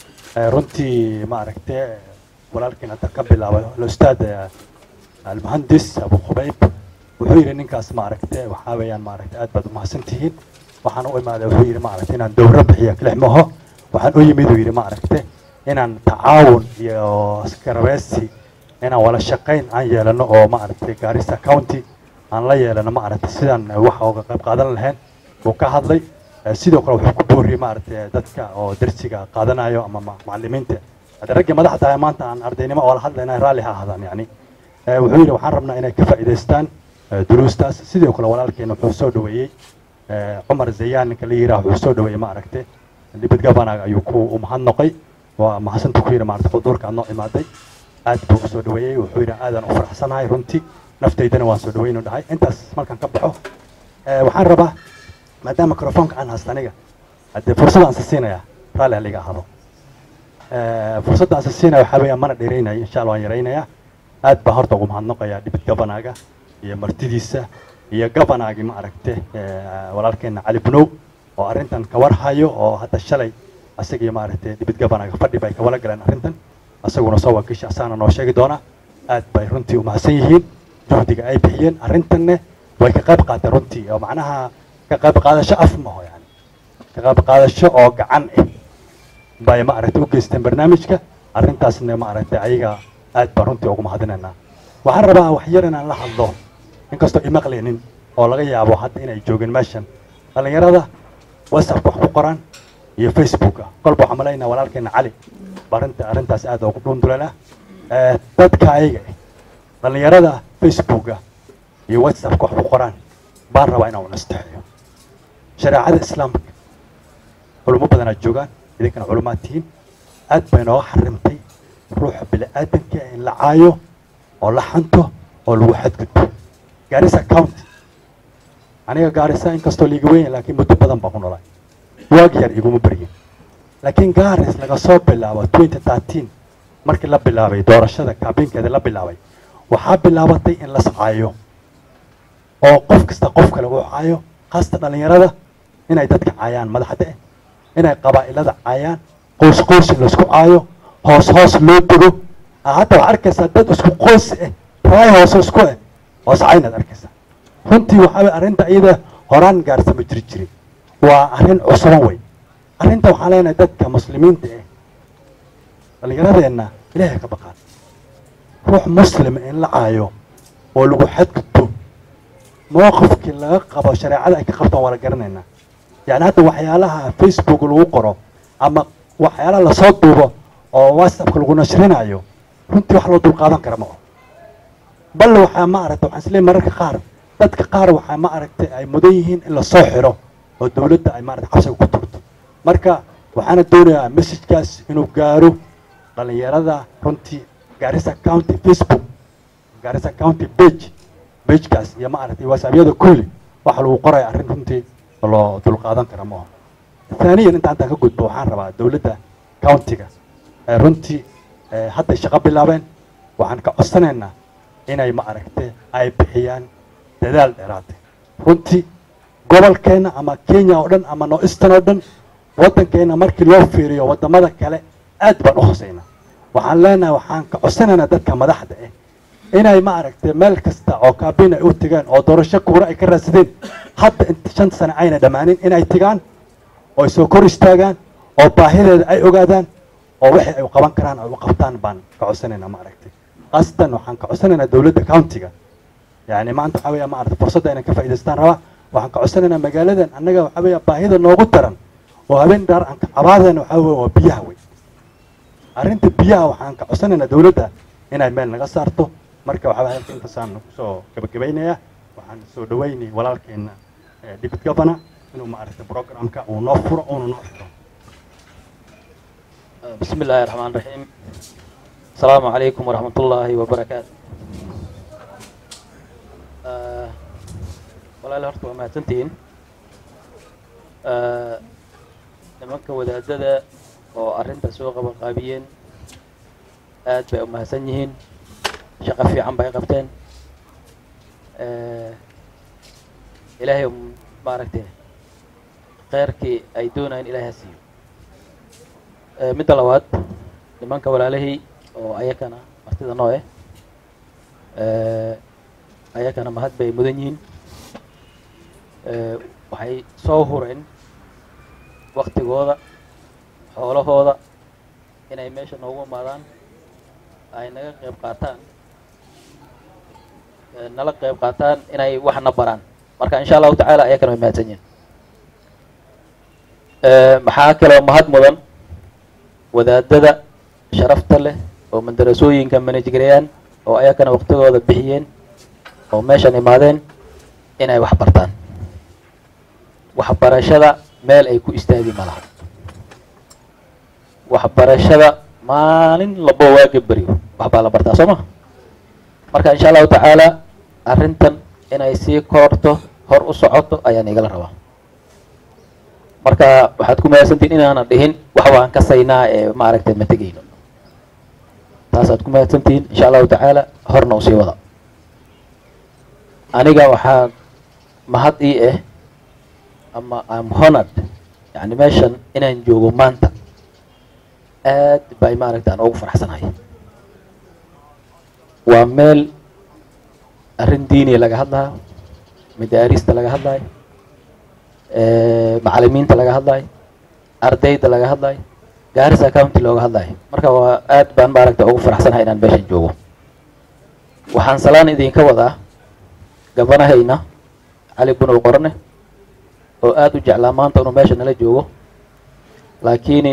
runtii ma aragtay walaalkeena inta ka bilaabay ustaad al-muhandis Abu Khubayb wuxuu yiri ninkaas ma aragtay waxa weeyaan ma aragtay aad baad u mahadsantihiin waxaan u imaaday wuxuu yiri ma aragtay inaan dowra bixiyo kalixmaho waxaan u yimid uu yiri ma aragtay inaan tacaawun iyo askarabeesi inaan wala shaqayn aan yeelano oo ma aragtay Garissa County aan la yeelano ma aragtay sidaan wax uga qayb qaadan lahayn oo ka hadlay sidoo kale wuxuu ku booriyay ma aragtay dadka oo darsiga qaadanayo ama macallimiinta adarga madaxda ay maanta aan ardaynimo oo la hadlayna raali ha ahaadaan yani wuxuu yiri waxaan rabnaa inay ka faa'iideystaan duruustaas sidoo kale walaalkeena wuxuu soo dhaweeyay Umar Zayaan ninka la yiraahdo wuxuu soo dhaweeyay ma aragtay dibad gabanaaga ayuu ku u mahadnaqay waa mahadsantu ku yiri ma aragtay xudurka noo imaaday aad buu soo dhaweeyay wuxuu yiri aadan u faraxsanahay runtii naftaydana waan soo dhaweyn u dhahay intaas markaan ka baxo waxaan rabaa maadaama mikrofoonka aan haysto aniga hadee fursadaan siinayaa raali haliga ahado fursadaan siinayaa waxa weeyaan mana dheereynayo insha Allah waan yareynayaa aad baa horta ugu mahadnaqayaa dibad gabanaaga iyo martidiisa iyo gabanaagi ma aragtay walaalkeena Cali Bunow oo arintan ka warhayo oo hadda shalay asaga ma aragtay dibad gabanaaga fadhi bay ka wala galeen arintan asaguna soo wakiisha asana noo sheegi doona aad bay runtii u mahadsan yihiin juhdiga ay bixiyeen arintanne way ka qayb qaateen runtii oo macnaha ka qayb qaadasho af ma oo yani ka qayb qaadasho oo gacan ah bay ma aragtay u geysteen barnaamijka arintaasna ma aragtay ayaga aad baan runtii ugu mahadinaynaa waxaan rabaa wax yar inaan la hadlo inkastoo imaqleenin oo laga yaabo hadda inay joogeen meeshan dhalinyarada WhatsApp wax ku qoraan iyo Facebook kolba waxa malaynaa walaalkeena Cali barinta arintaas aad ugu dhundulana ee dadka ayaga dhalinyarada Facebook iyo WhatsApp wax ku qoraan baan rabaa inaan nasteexiyo shariicada islaamka culummo badan ay joogaan idinkana culumaad tihiin aad bay noo xarimtay ruuxa bini'aadanka in la caayo oo la xanto oo lagu xadgudbo Garissa County aniga Garissa inkastoo liiga weyn laakiin muddo badan baan ku noolay waagi yar iguma baryin laakiin Garissa laga soo bilaabo twenty thirteen markii la bilaabay doorashada kaabinkeeda la bilaabay waxaa bilaabatay in la sacaayo oo qof kasta qof kale uu caayo qaasta dhalinyarada inay dadka caayaan madaxda inay qabaa'ilada caayaan qoys qoys la isku caayo hoos hoos loo digo hadda wax arkaysaa dad isku qoys ah raay hoos isku ah oo sacaynad arkaysaa runtii waxa arinta iyada horaan Garissa ma jiri jirin waa arin cusub way arinta waxaan leenahay dadka muslimiinta ah dhalinyaradeena ilaahay ka baqaan ruux muslim in la caayo oo lagu xadgudbo موقفك اللي قبل شريعة كقبطان ولا قرننا يعني هذا وحيالها فيسبوك اللي قرأ أما وحيالها اللي صدوا أو واتساب اللي قلنا شرينا عيو كنت وحلو دول قادم كرمه بل وحا ما أردت وحن سليم مرك قار تدك قار وحا ما أردت أي مديهين إلا صاحره والدولة أي ما أردت حسب كترت مركا وحنا الدولة مسج كاس إنه قارو قال يرادا كنتي Garissa County فيسبوك Garissa County بيج بيج كاس يا ما أردت واسابيده كل وحلو قرأ عرين كنتي الله دول قادم كرمه ثانيا أنت عندك قد بوحان ربع دولة كاونتي runtii hadda shaqo bilaabeen waxaan ka codsanaynaa inay ma aragtay ay bixiyaan dadaal dheeraad runtii gobolkeena ama Kenya oo dhan ama Northeastern oo dhan wadankeena markii loo fiiriyo wadamada kale aad baan u hooseynaa waxaan leenahay waxaan ka codsanaynaa dadka madaxda ah inay ma aragtay meel kasta oo kaabina u tagaan oo doorasho kuura ay ka raadsadeen hadda inta shan sano ayna dhamaanin inay tagaan oo soo kor istaagaan oo baahideeda ay ogaadaan oo wixii ay qaban karaan ay u qabtaan baan ka codsanayna ma aragtay qaasatan waxaan ka codsanaynaa dowladda countiga yani maanta waxaa weeya maarata fursadda inaan ka faa'iidaystaan rabaa waxaan ka codsanaynaa magaaladan annaga waxaa weeya baahida noogu daran oo habeen dhaar aan ka cabaadayna waxaa weeye waa biyaha wey arrinta biyaha waxaan ka codsanaynaa dowladda inay meel naga saarto marka waxaa weeya intaasaan kusoo gabagabaynayaa waxaan soo dhaweynay walaalkeena deputy governor inuu maarata programka uu noo furo uuna noo xiro بسم الله الرحمن الرحيم السلام عليكم ورحمة الله وبركاته آه ولا لا هرتوا ما تنتين آه لما كودا زدا وأرنت سوق بالقابين آد بأمها سنيهن شقف في عم بيقبتين آه إلهي باركتين خيرك أيدونا إن إلهي سيو midda labaad nimanka walaalahii oo ayakana martida noo eh ayakana mahad bay mudan yihiin waxay soo hureen waktigooda xoolahooda inay meesha noogu imaadaan ay naga qayb qaataan nala qayb qaataan inay waxna baraan marka insha allahu tacaala ayakana way mahadsan yihiin maxaa kaloo mahad mudan wadaadada sharafta leh oo madarasooyinka manajgareeyaan oo ayakana waqtigooda bixiyeen oo meeshan imaadeen inay wax bartaan waxbarashada meel ay ku istaagi malaha waxbarashada maalin labo waaga beriyo waxbaa la bartaa soo ma marka insha allahu tacaala arrintan inay sii kororto hor u socoto ayaan igala rabaa marka waxaad ku mahadsantihiin inaanan dhihin wax waan ka saynaa ee maaragtay ma tegayno taasaad ku mahadsantihiin insha allahu tacaala horna usii wada aniga waxaa mahad ii ah ama am honored yani meeshan inaan joogo maanta aad bay maaragta aan ugu faraxsanahay waa meel arrin diini laga hadlayo madaarista laga hadlayo macallimiinta laga hadlayo ardayda laga hadlayo Garissa County looga hadlayo marka waa aad baan maaragta ugu faraxsanahay inaan meeshan joogo waxaan salaan idinka wadaa gabanahayna cali bunow qorne oo aad u jeclaa maanta inuu meesha nala joogo laakiin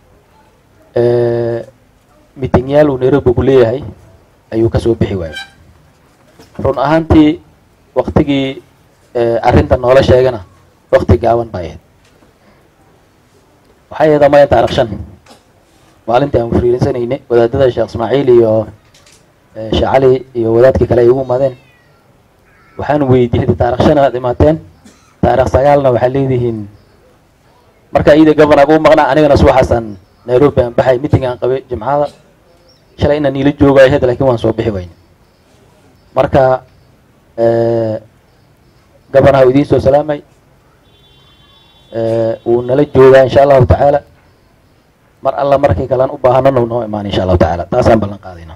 mitingyaal uu Nairobi ku leeyahay ayuu kasoo bixi waayay run ahaantii waqtigii arrinta noola sheegana waqti gaaban baa ahayd waxay ahayd ama taariikh shan maalintii aan fariirinsanayne wadaadada sheekh Ismaaciil iyo sheekh Cali iyo wadaadkii kale ay ugu maadeen waxaan weydiiyay taariikh shan aad imaateen taariikh sagaalna waxay leeyihiin marka iyada gabana ugu maqnaa anigana subaxasan Nairobi aan baxay meeting aan qabay jimcada shalay inaan ila joogay ahayd laakiin waan soo bixi waayay marka ee gabanaha idiin soo salaamay uu nala joogaa insha allahu tacaala mar alla markii kalaan u baahanana noo imaan insha allahu tacaala taasaan ballan qaadayna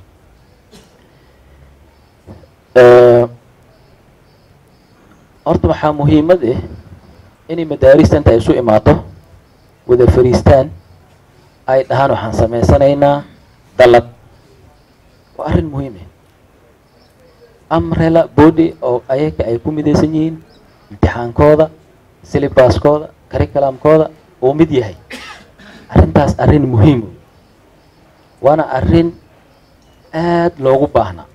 horta waxaa muhiimad ah inay madaarista inta isu imaato wada fariistaan ay dhahaan waxaan samaysanaynaa dalad waa arrin muhiim ah amrela body oo ayaga ay ku midaysan yihiin imtixaankooda syllabuskooda curriculumkooda uu mid yahay arrintaas arrin muhiim waana arrin aad loogu baahnaa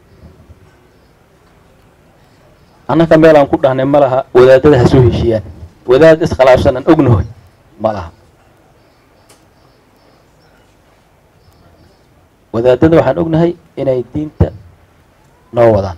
annaka meel aan ku dhahnay ma laha wadaadada ha soo heshiiyaan wadaad iskhilaafsan aan ognahay ma laha wadaadada waxaan ognahay inay diinta noo wadaan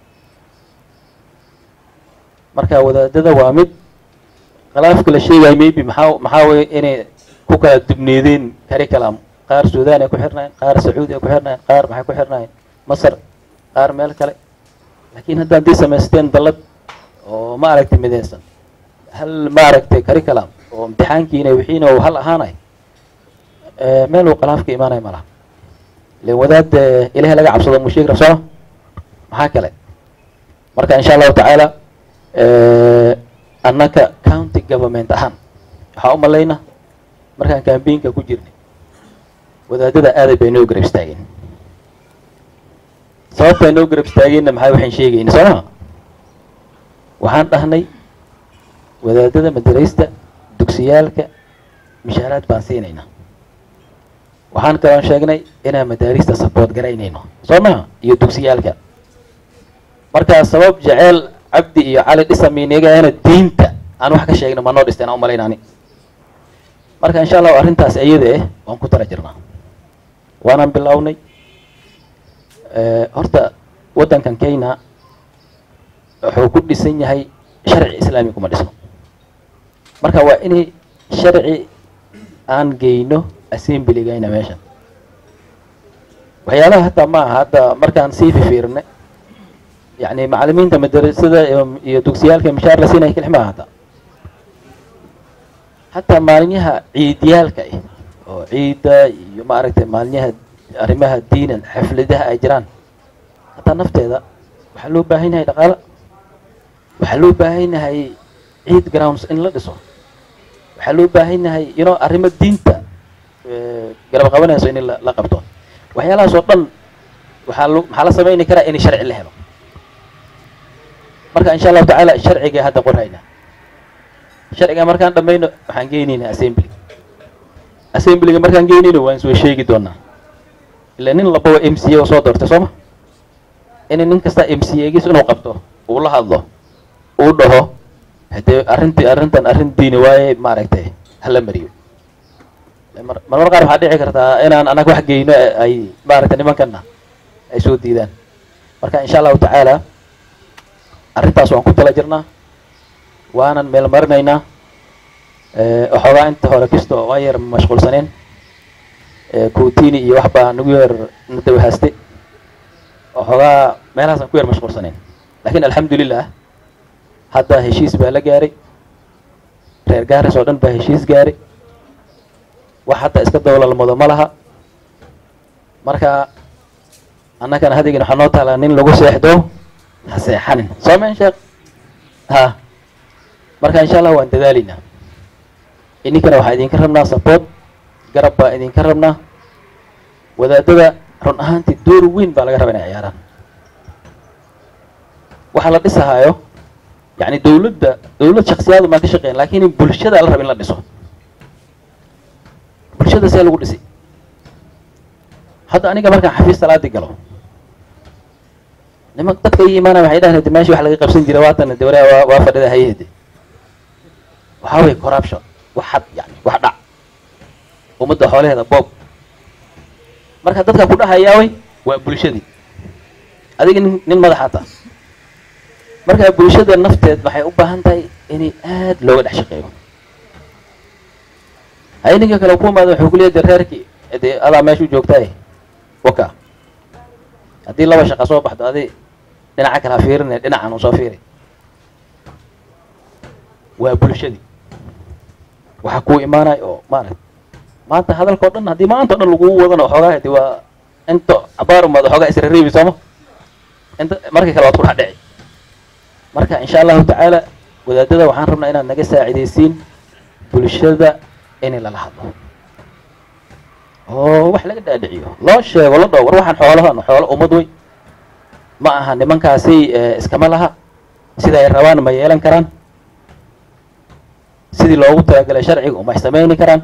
marka wadaadada waa mid khilaafka la sheegay maybe maxaa maxaa weeye inay ku kala dubneedeen curriculum qaar Suudaan ay ku xirnaan qaar Sacuudi ay ku xirnaan qaar maxay ku xirnaan Masar qaar meel kale laakiin hadda hadii samaysteen dalad oo ma aragtay midaysan hal ma aragtay curriculum oo imtixaankiina wixiina uu hal ahaanay ee meel uu khilaafka imaanay malaha leen wadaad ilaahay laga cabsado musheeg rabsoo maxaa kale marka insha Allah taala ee annaka county government ahaan waxa u malayna markaan campaign-ka ku jirnay wadaadada aad bay noo garab istaageen sababta inoo garab istaageenna maxay waxaan sheegayna soo maha waxaan dhahnay wadaadada madaraysta dugsiyaalka mishaaraad baan siinaynaa waxaan kaloon sheegnay inaan madaarista support garaynayno soo maha iyo dugsiyaalka markaa sabab jeceel cabdi iyo cali dhisaminigana diinta aan wax ka sheegno ma noo dhisteen aan umalaynaani marka insha allahu arrintaas iyada eh waan ku tala jirnaa waanaan bilownay horta waddankan kenya wuxuu ku dhisan yahay sharci islaami kuma dhisno marka waa inay sharci aan geyno assembligayna meeshan waxyaalaha hataa ma aha hadda markaan sii fifiirne يعني معلمين تمدرسة يدوكسيال كمشار لسينا هيك الحماة هذا حتى مالنيها عيديال كاي أو عيد يوم عرفت مالنيها أرمها الدين حفل ده أجران حتى نفط هذا وحلو باهين هاي دقالة وحلو باهين هاي عيد جراوندز إن لا دسوا وحلو باهين هاي ينو أرم الدين تا قرب قوانا سوين لا لا قبضون وحيلا صوتن وحلو حلا سمعيني كرا إني شرع الله له marka insha Allah taala sharciga hadda qorayna sharciga markaan dhameeyno waxaan geenaynaa assembly assemblyga markaan geenayno waan soo sheegi doonaa ilaa nin labo M C A oo soo doortay Soomaa in nin kasta M C A giis inuu qabto uu la hadlo uu dhaho hadee arrintii arrintan arrin diini waaye maaragtay hala mariyo mar qaar waxa dhici kartaa inaan anaga wax geeyno ay maaragtay nimankana ay soo diidaan marka insha Allah taala arrintaas waan ku tala jirnaa waanan meel marinaynaa waxoogaa inta hore kisto waa yar mashquulsaneen kuutiini iyo wax baa nagu yar nadawa haaste waxoogaa meelahaasaan ku yar mashquulsaneen laakiin alxamdulilah hadda heshiis baa la gaaray reer gaaris oo dhan baa heshiis gaaray wax hadda iska dowlalmado ma laha marka annagana hadigin waxaa noo taalaa nin lagu seexdo haseexanin soomayn sheekh ha marka insha Allah waan dadaalina ininkana waxaa idinka rabnaa support garab baa idinka rabnaa wadaadada run ahaantii door weyn baa laga rabaa inay ciyaaraan waxaa la dhisahayo yani dowladda dowlad shakhsiyaad ma ka shaqeyn laakiin bulshada la rabo in la dhiso bulshada see lagu dhisay hadda aniga markaan xafiis salaadii galo niman dadka ay iimaanayaan waxay dhahdeen meeshii wax laga qabsan jiray waatan dawladda waa waa fadhida hay'adda waxa way corruption wax had yani wax dhac umada xoolaheeda boob marka dadka ku dhahayaa way waa bulshadii adiga nin madax ata marka bulshada nafteed waxay u baahan tahay in aad looga dhex shaqeeyo hay'adda kale ku maad wuxuu kuleeyahay reerkii ee adaa meeshu joogtay waka hadii laba shaqo soo baxdo adii dhinaca kala fiirinay dhinacan uu soo fiiray waa bulshadii waxa ku iimaanay oo maarag maanta hadalka oo dhan hadii maanta dhan lagu wadano xogaa hadii waa inta abaar umad xogaa isra reebi soomo inta markii kale waad ku dhaxdhici marka insha Allah taala wadaadada waxaan rabnaa inaad naga saacideysiin bulshada in la lahadlo oo wax laga dhaadhiciyo loo sheego la dhaw war waxaan xoolahan xoolo umad way ma aha nimankaasi iskama laha sida ay rabaan ma yeelan karaan sidii loogu talagalay sharciga uma sameeyni karaan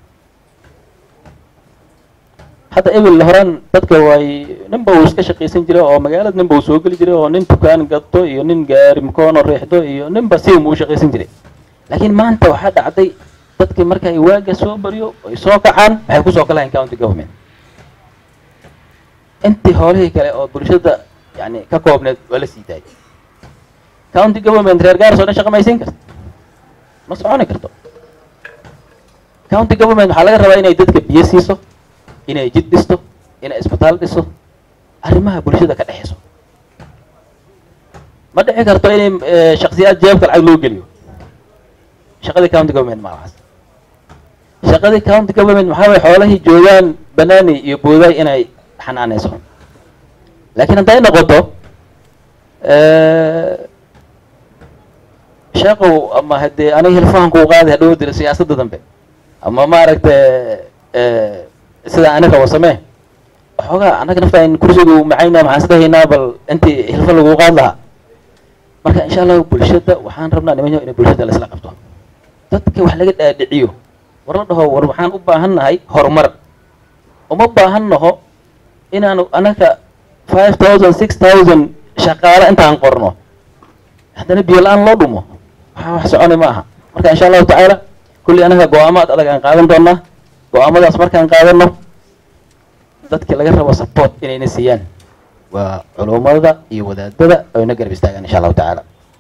hadda ebil horan dadka way ninba uu iska shaqeysan jiray oo magaalada ninba uu soo gali jiray oo nin dukaan gadto iyo nin gaari mkoon reexdo iyo ninba si uu shaqeysan jiray laakiin maanta waxa dhacday dadkii marka ay waaga soo bariyo ay soo kacaan waxay ku soo galaan county government intii hawlihii kale oo bulshada yani ka koobneed wala sii daayay county government reer gaar soo shaqamaysan karto ma socon karto county government waxa laga rabaa inay dadka biyo siiso inay jid dhisto inay isbitaal dhiso arrimaha bulshada ka dhaxayso ma dhici karto inay shakhsiyaad jeebka lacag loo geliyo shaqada county government ma lahaas shaqada county government waxa way xoolaha joogan banaani iyo booday inay xanaanayso laakiin haday noqoto ee shaqo ama hadii aniga hilfaan ku qaadi hadhow dir siyaasadda dambe ama ma aragtay ee sida aniga rabo samee waxoogaa annaga nafta in kursigu macayna maxaan iska haynaa bal intii hilfa lagu qaad lahaa marka insha allah bulshada waxaan rabnaa nimanyo inay bulshada la isla qabto dadka wax laga dhaadhiciyo war la dhaho war waxaan u baahannahay horumar uma baahannaho inaanu annaga five thousand six thousand shaqaale intaan qorno haddana biyo la-aan loo dhumo waxaa wax soconay ma aha marka insha allahu tacaala kulli anaga go-aamaad adag aan qaadan doonaa go-aamadaas markaan qaadano dadka laga rabo support inayna siiyaan waa culummada iyo wadaadada oo ina garab istaagaan insha allahu tacaala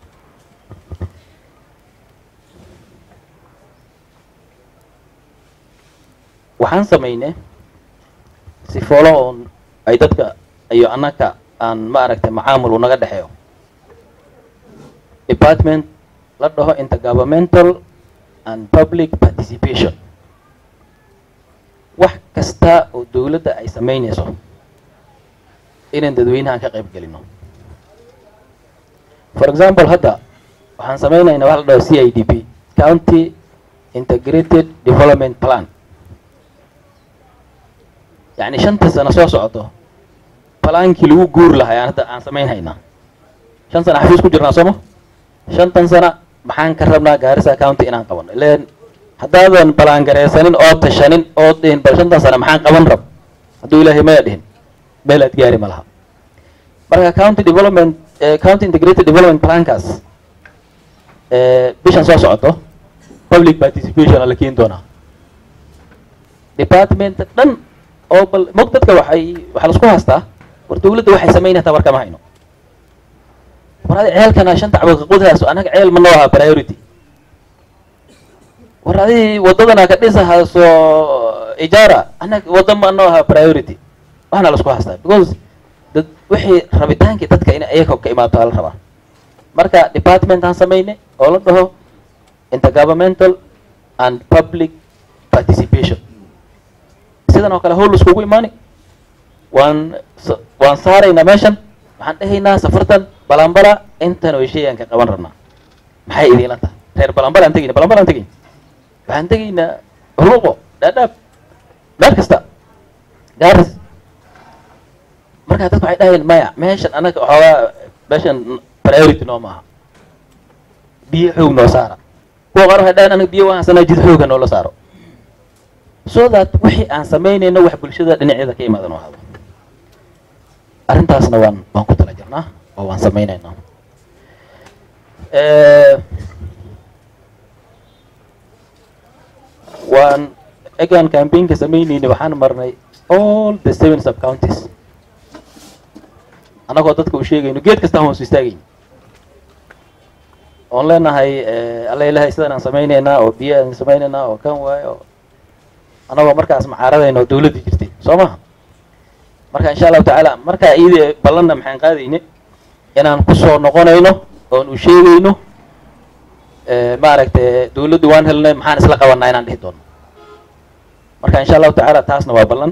waxaan samaynay si foolo oon ay dadka iyo annaka aan maaragtay macaamul uu naga dhexeeyo department la dhaho intergovernmental and public participation wax kasta oo dawladda ay samaynayso inaan dadweynahan ka qayb gelino for example hadda waxaan samaynaynaa wax la dhaho C I D P county integrated development plan يعني شنت سنة سو سocdo balaankii lagu guur lahaa aan hadda aan samaynhaynaa shan sano xafiis ku jirnaa sooma shantan sano maxaan ka rabnaa Garissa County inaan qabano ileen haddaadan balaan gareysanin oo tashanin oo dhihin bal shantan sano maxaan qaban rab hadduu ilaahay maya dhihin meel aad gaari ma laha marka county development county integrated development plankaas bishan soo socdo public participation la keen doonaa department dhan oo bal mog dadka waxay waxa la isku haystaa war dawladda waxay samaynaysaa warka ma hayno war adi ceelkana shanta cabad qudhaas anaga ceel ma nooha priority war adi wadadana ka dhisahayso ijaara anaga wada ma nooha priority waxna la isku haystaa because dad wixii rabitaankii dadka in ayaga ka imaato la rabaa marka department aan samaynay oo la dhaho intergovernmental and public participation sidan oo kale howl iskugu imaani waan waan saaraynaa meeshan waxaan dhahaynaa safartan balambala intan oo shayaan ka qaban rabnaa maxay idinla tahay reer balambala aan tegayna balambala aan tegayna waxaan tegaynaa ruuqo dhaadhaab meel kasta gaaris marka dadku waxay dhahayeen maya meeshan anaga waxoogaa meeshan priority noo maaha biyo xoog noo saara kuwa qaar waxay dhahayeen anaga biyo waan sanaa jid xooga noola saaro so that wixii aan samaynayno wax bulshada dhinaceeda ka imaadan oo hado arrintaasna waan waan ku tala jirnaa oo waan samaynaynaa waan egaan campaignka samaynayna waxaan marnay all the seven sub counties anagoo dadka u sheegayno geed kasta hoos istaagayno oon leenahay alla ilaahay sidan aan samaynaynaa oo biyo aan samaynaynaa oo kan waayo anagoo markaas macaaradayna oo dawladda jirtay soo maha marka insha allahu tacaala markaa iyadii ballanna maxaan qaadayne inaan kusoo noqonayno oon u sheegayno maaragtay dawladdu waan helnay maxaan isla qabanaa inaan dhihi doono marka insha allahu tacaala taasna waa ballan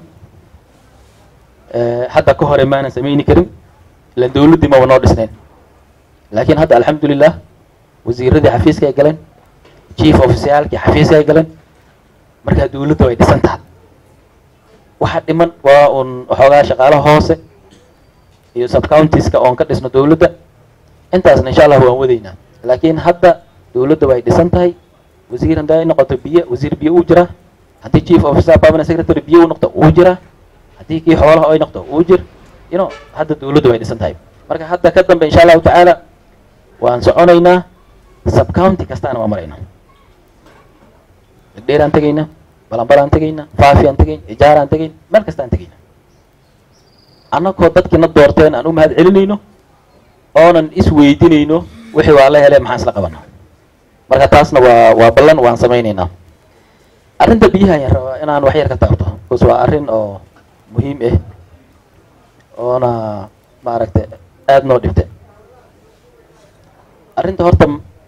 hadda ka hore maanan samayni karin ilan dawladdii maba noo dhisnayn laakiin hadda alxamdulilah wasiiradii xafiiska ay galeen chief officiyaalkii xafiiska ay galeen markaa dawladda way dhisan tahay waxa dhiman waa uun waxoogaa shaqaalaha hoose iyo subcountiska oon ka dhisno dawladda intaasna insha allah waan wadaynaa laakiin hadda dawladda way dhisan tahay wasiir hadday ay noqoto biyo wasiir biyo uu jira haddii chief officer permanent secretary biyo uu noqdo uu jira haddii kii xoolaha ay noqdo uu jir you know hadda dawladda way dhisan tahay marka hadda ka dambe insha allahu tacaala waan soconaynaa subcounty kastaana waa maraynaa dheeraan tegayna balanbalaan tegayna faafi aan tegayn ijaara aan tegayn meel kasta aan tegayna annagoo dadkiina doorteen aan u mahad celinayno oonan isweydiinayno wixii waa la helay maxaan isla qabanaa marka taasna waa waa ballan waan samaynaynaa arrinta biyaha ayaan rabaa inaan wax yar ka taabto because waa arrin oo muhiim ah oona maaragtay aada noo dhibtay arrinta horta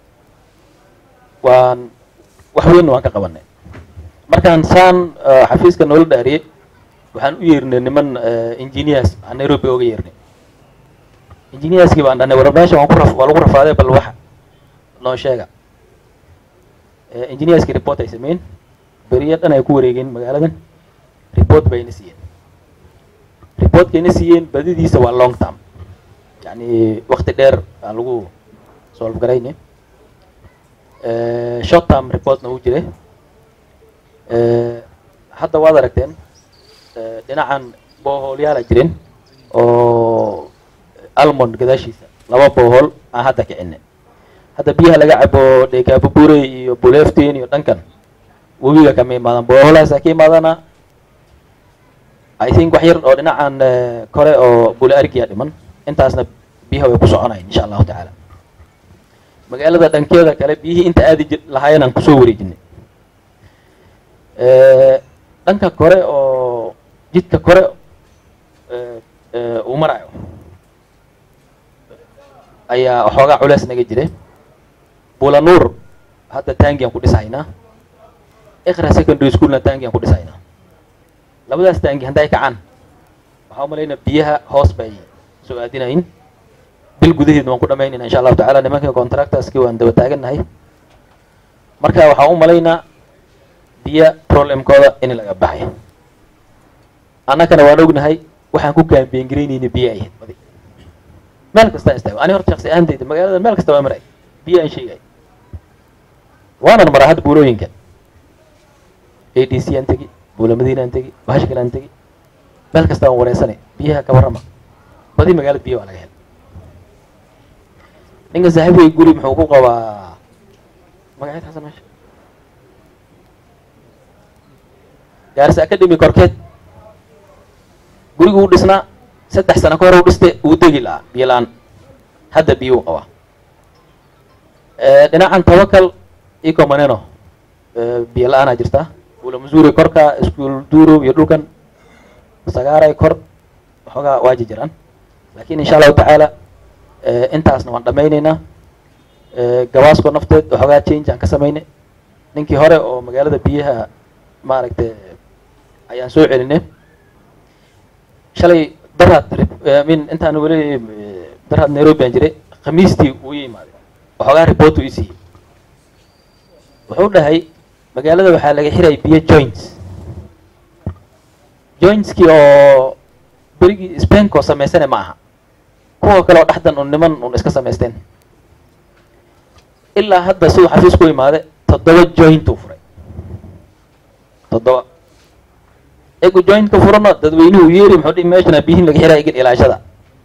waan wax weyn waan ka qabanay markaan saan xafiiska noola dhaariyay waxaan u yeernay niman engineers aan Nairobi uga yeernay engineerskii baan dhahnay war meesha waan ku raf waa lagu rafaaday bal wax noo sheega engineerskii report ay sameeyeen beriya dhan ay ku wareegeen magaaladan report bayna siiyeen report kayna siiyeen badidiisa waa long term yani waqti dheer aan lagu solve garayne short term reportna uu jiray hadda waad aragteen dhinacan boholyaal jireen oo almond gadaashiisa laba bohol aan hadda kicinay hadda biyaha laga cabo Deekaabuure iyo Buleeftiin iyo dhankan webiga kama imaadan boholaas ka imaadana I think wax yar oo dhinacan kore oo Bule Arkiya dhiman intaasna biyaha way ku soconayaan insha Allah taala magaalada dhankeeda kale biyihii inta aadi lahaayeen aan ku soo wareejinay ee dhanka kore oo jidka kore ee ee uu marayo ayaa waxoogaa culays naga jiray Bula Nuur hadda taangiyan ku dhisaynaa Iqra secondary school na taangiyan ku dhisaynaa labadaas taangi handay kacaan waxa u maleynaa biyaha hoos bay soo aadinayn bil gudaheed waan ku dhameynaa insha Allah taala nimanka contractors ki waan daba taaganahay marka waxa u maleynaa biya problem kooda in laga baxay annagana waan ognahay waxaan ku campaign gareynayna biya ay badi meel kasta istaago ani horta shakhsi ahaantayda magaalada meel kasta waa maray biya aan sheegay waana marahad buulooyinka A D C aan tagi Buula Madiina aan tagi bahash kale aan tagi meel kasta waan wareysanay biyaha ka warrama badi magaalada biyo waa laga helay ninka saaxiibkay guri muxuu ku qabaa magaceed Xasan Mesh Gaarisa Academy korkeed gurigu u dhisnaa saddex sano ka hor u dhistay uu degi lahaa biyo la'aan hadda biyo qaba ee dhinacan Tawakal iko maneno biyo la'aan jirta Buula Masuuri korka iskuul Duuro iyo dhulkan sagaaray kor waxoogaa waaji jiraan laakiin insha Allah taala intaasna waan dhameynayna gawaasko nafteed waxoogaa change aan ka sameynay ninkii hore oo magaalada biyaha maaragtay ayaan soo celinay shalay daraad min intaan wali daraad Nairobi aan jiray khamiistii uu yimaaday waxoogaa report uu isii wuxuu dhahay magaalada waxaa laga xiray biyo joints joints ki oo berigi Spain ko sameysane ma aha kuwa kale oo dhaxdan un niman un iska sameysteen ilaa hadda soo xafiis ku imaaday toddoba joint uu furay toddoba egu joint ka furano dadweynuhu yeeri muxuu dhigay meeshana biyihin laga xiray igin ilaashada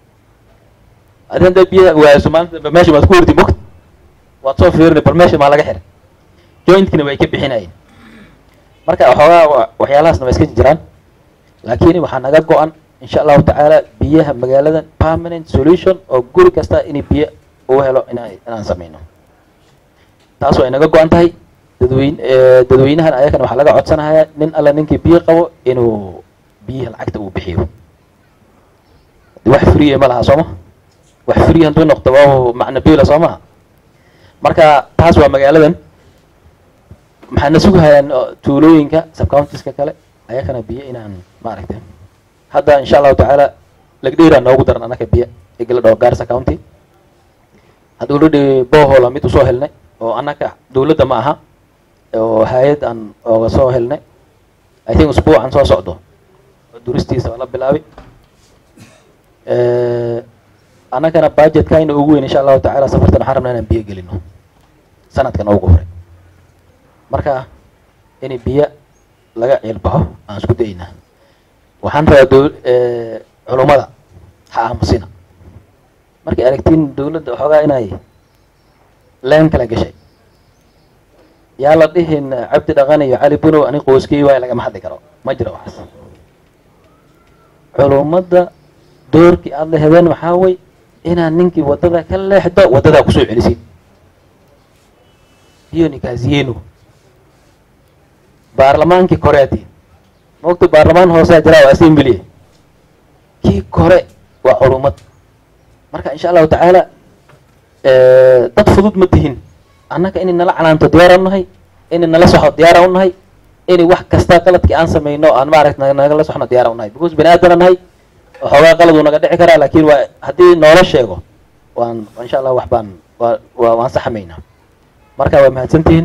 adan biyaha waa Soomaaliya meesha maad ku urdi boqt waad soo fiirnay permission ma laga xiray jointkina way ka bixinayeen marka waxoogaa waxyaalahaasna way iska jiraan laakiin waxaa naga go'an insha Allah taala biyaha magaalada permanent solution oo guri kasta in biyo uu helo inaan inaan sameeyno taas way naga go'an tahay dadweyne dadweynahan ayakana waxa laga codsanayaa nin alla ninkii biyo qabo inuu biyaha lacagta uu bixiyo wax free ma laha sooma wax free hantu noqdo waa macna biyo sooma marka taas waa magaaladan maxaan sugahayaa tuulooyinka subcounties-ka kale ayakana biyo inaan maaragtay hadda insha Allah taala lagdheeraan noogu daran anaka biyo igala dhaw Gaarisa County hadda already bohol mid soo helnay oo anaka dawladda ma aha oo hay'ad aan oo soo helnay I think usbuucan soo socdo duristiisa wala bilaabay ee anakana budget kayna ugu weyn insha Allah taala safartan xaramna inaan biyo gelino sanadkan ugu hore marka in biyo laga cilbaho aan isku dayna waxaan rabaa ee culumada ha aamusina markay aragtiin dawladda waxoogaa inay leen kala gashay yaa la dhihin Cabdi Dhaqan iyo Cali Buno ani qoyskii waa laga mahad karo ma jiro waxaas culumada doorkii aad leeyahay waxa way inaan ninkii wadada ka leexdo wadada ku soo celisid iyo nikaasiyeenو baarlamaankii koreeti waqti baarlamaan hoose jira oo assembly kii kore waa culumad marka insha Allah taala ee dad fudud ma tihin annaka in nala calaanto diyaar u nahay in nala soxo diyaar u nahay in wax kasta qaladkii aan sameeyno aan ma aragtay naga la soxno diyaar u nahay because bini'aadan nahay waxoogaa qalad uu naga dhici karaa laakiin waa haddii noola sheego waan insha Allah wax baan waa waan saxmaynaa marka waa mahadsantihiin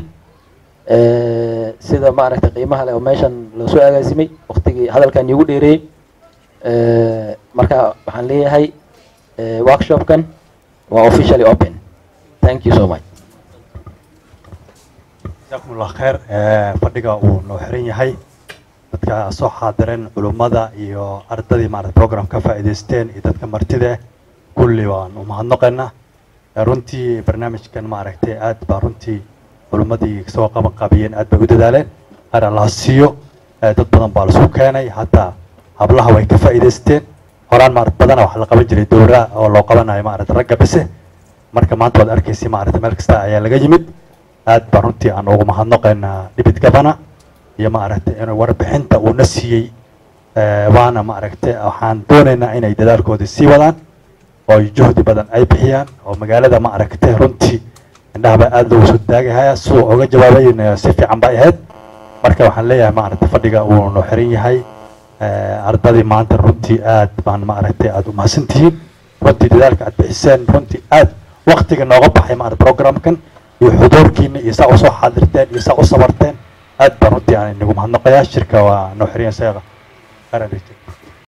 ee sida ma aragtay qiimaha leh oo meeshan la soo agaasimay waqtigii hadalkan igu dheereeyay marka waxaan leeyahay workshopkan waa officially open. Thank you so much. جزاكم الله خير. فدقة ونوحرين يهي dadka soo xaadireen culimada iyo ardadii maarad program ka faa'iideysteen iyo dadka martida kulli waan u mahadnaqaynaa. runtii barnaamijkan maaragtay aad baa runtii culimadii soo qaban qabiyeen aad bay u dadaaleen. ar Allah siiyo dad badan baa la soo keenay hatta hablaha way ka faa'iideysteen. horaan maarad badan wax la qaban jiray dowra oo loo qabanayo maarad ragga bise. marka maanta waad arkaysi maarad meel kasta ayaa laga yimid. aad baa runtii aan ugu mahadnaqaynaa dibid gabana iyo maaragtay inuu warbixinta uu na siiyey waana maaragtay waxaan doonaynaa inay dadaalkooda sii wadaan oo juhdi badan ay bixiyaan oo magaalada maaragtay runtii indhahaba aad loogu soo taagahaya suu uga jawaabayna si fiican bay ahayd. marka waxaan leeyahay maaragtay fadhiga uu noo xiran yahay ardadii maanta runtii aad baan maaragtay aad u mahadsantihiin. runtii dadaalka aad bixiseen runtii aad waqtiga nooga baxay maaragtay programkan iyo xuduurkiina iyo saa u soo xaadirteen iyo saa u sabarteen aad baan runtii aan inagu mahadnaqayaa. shirka waa noo xiran yahay.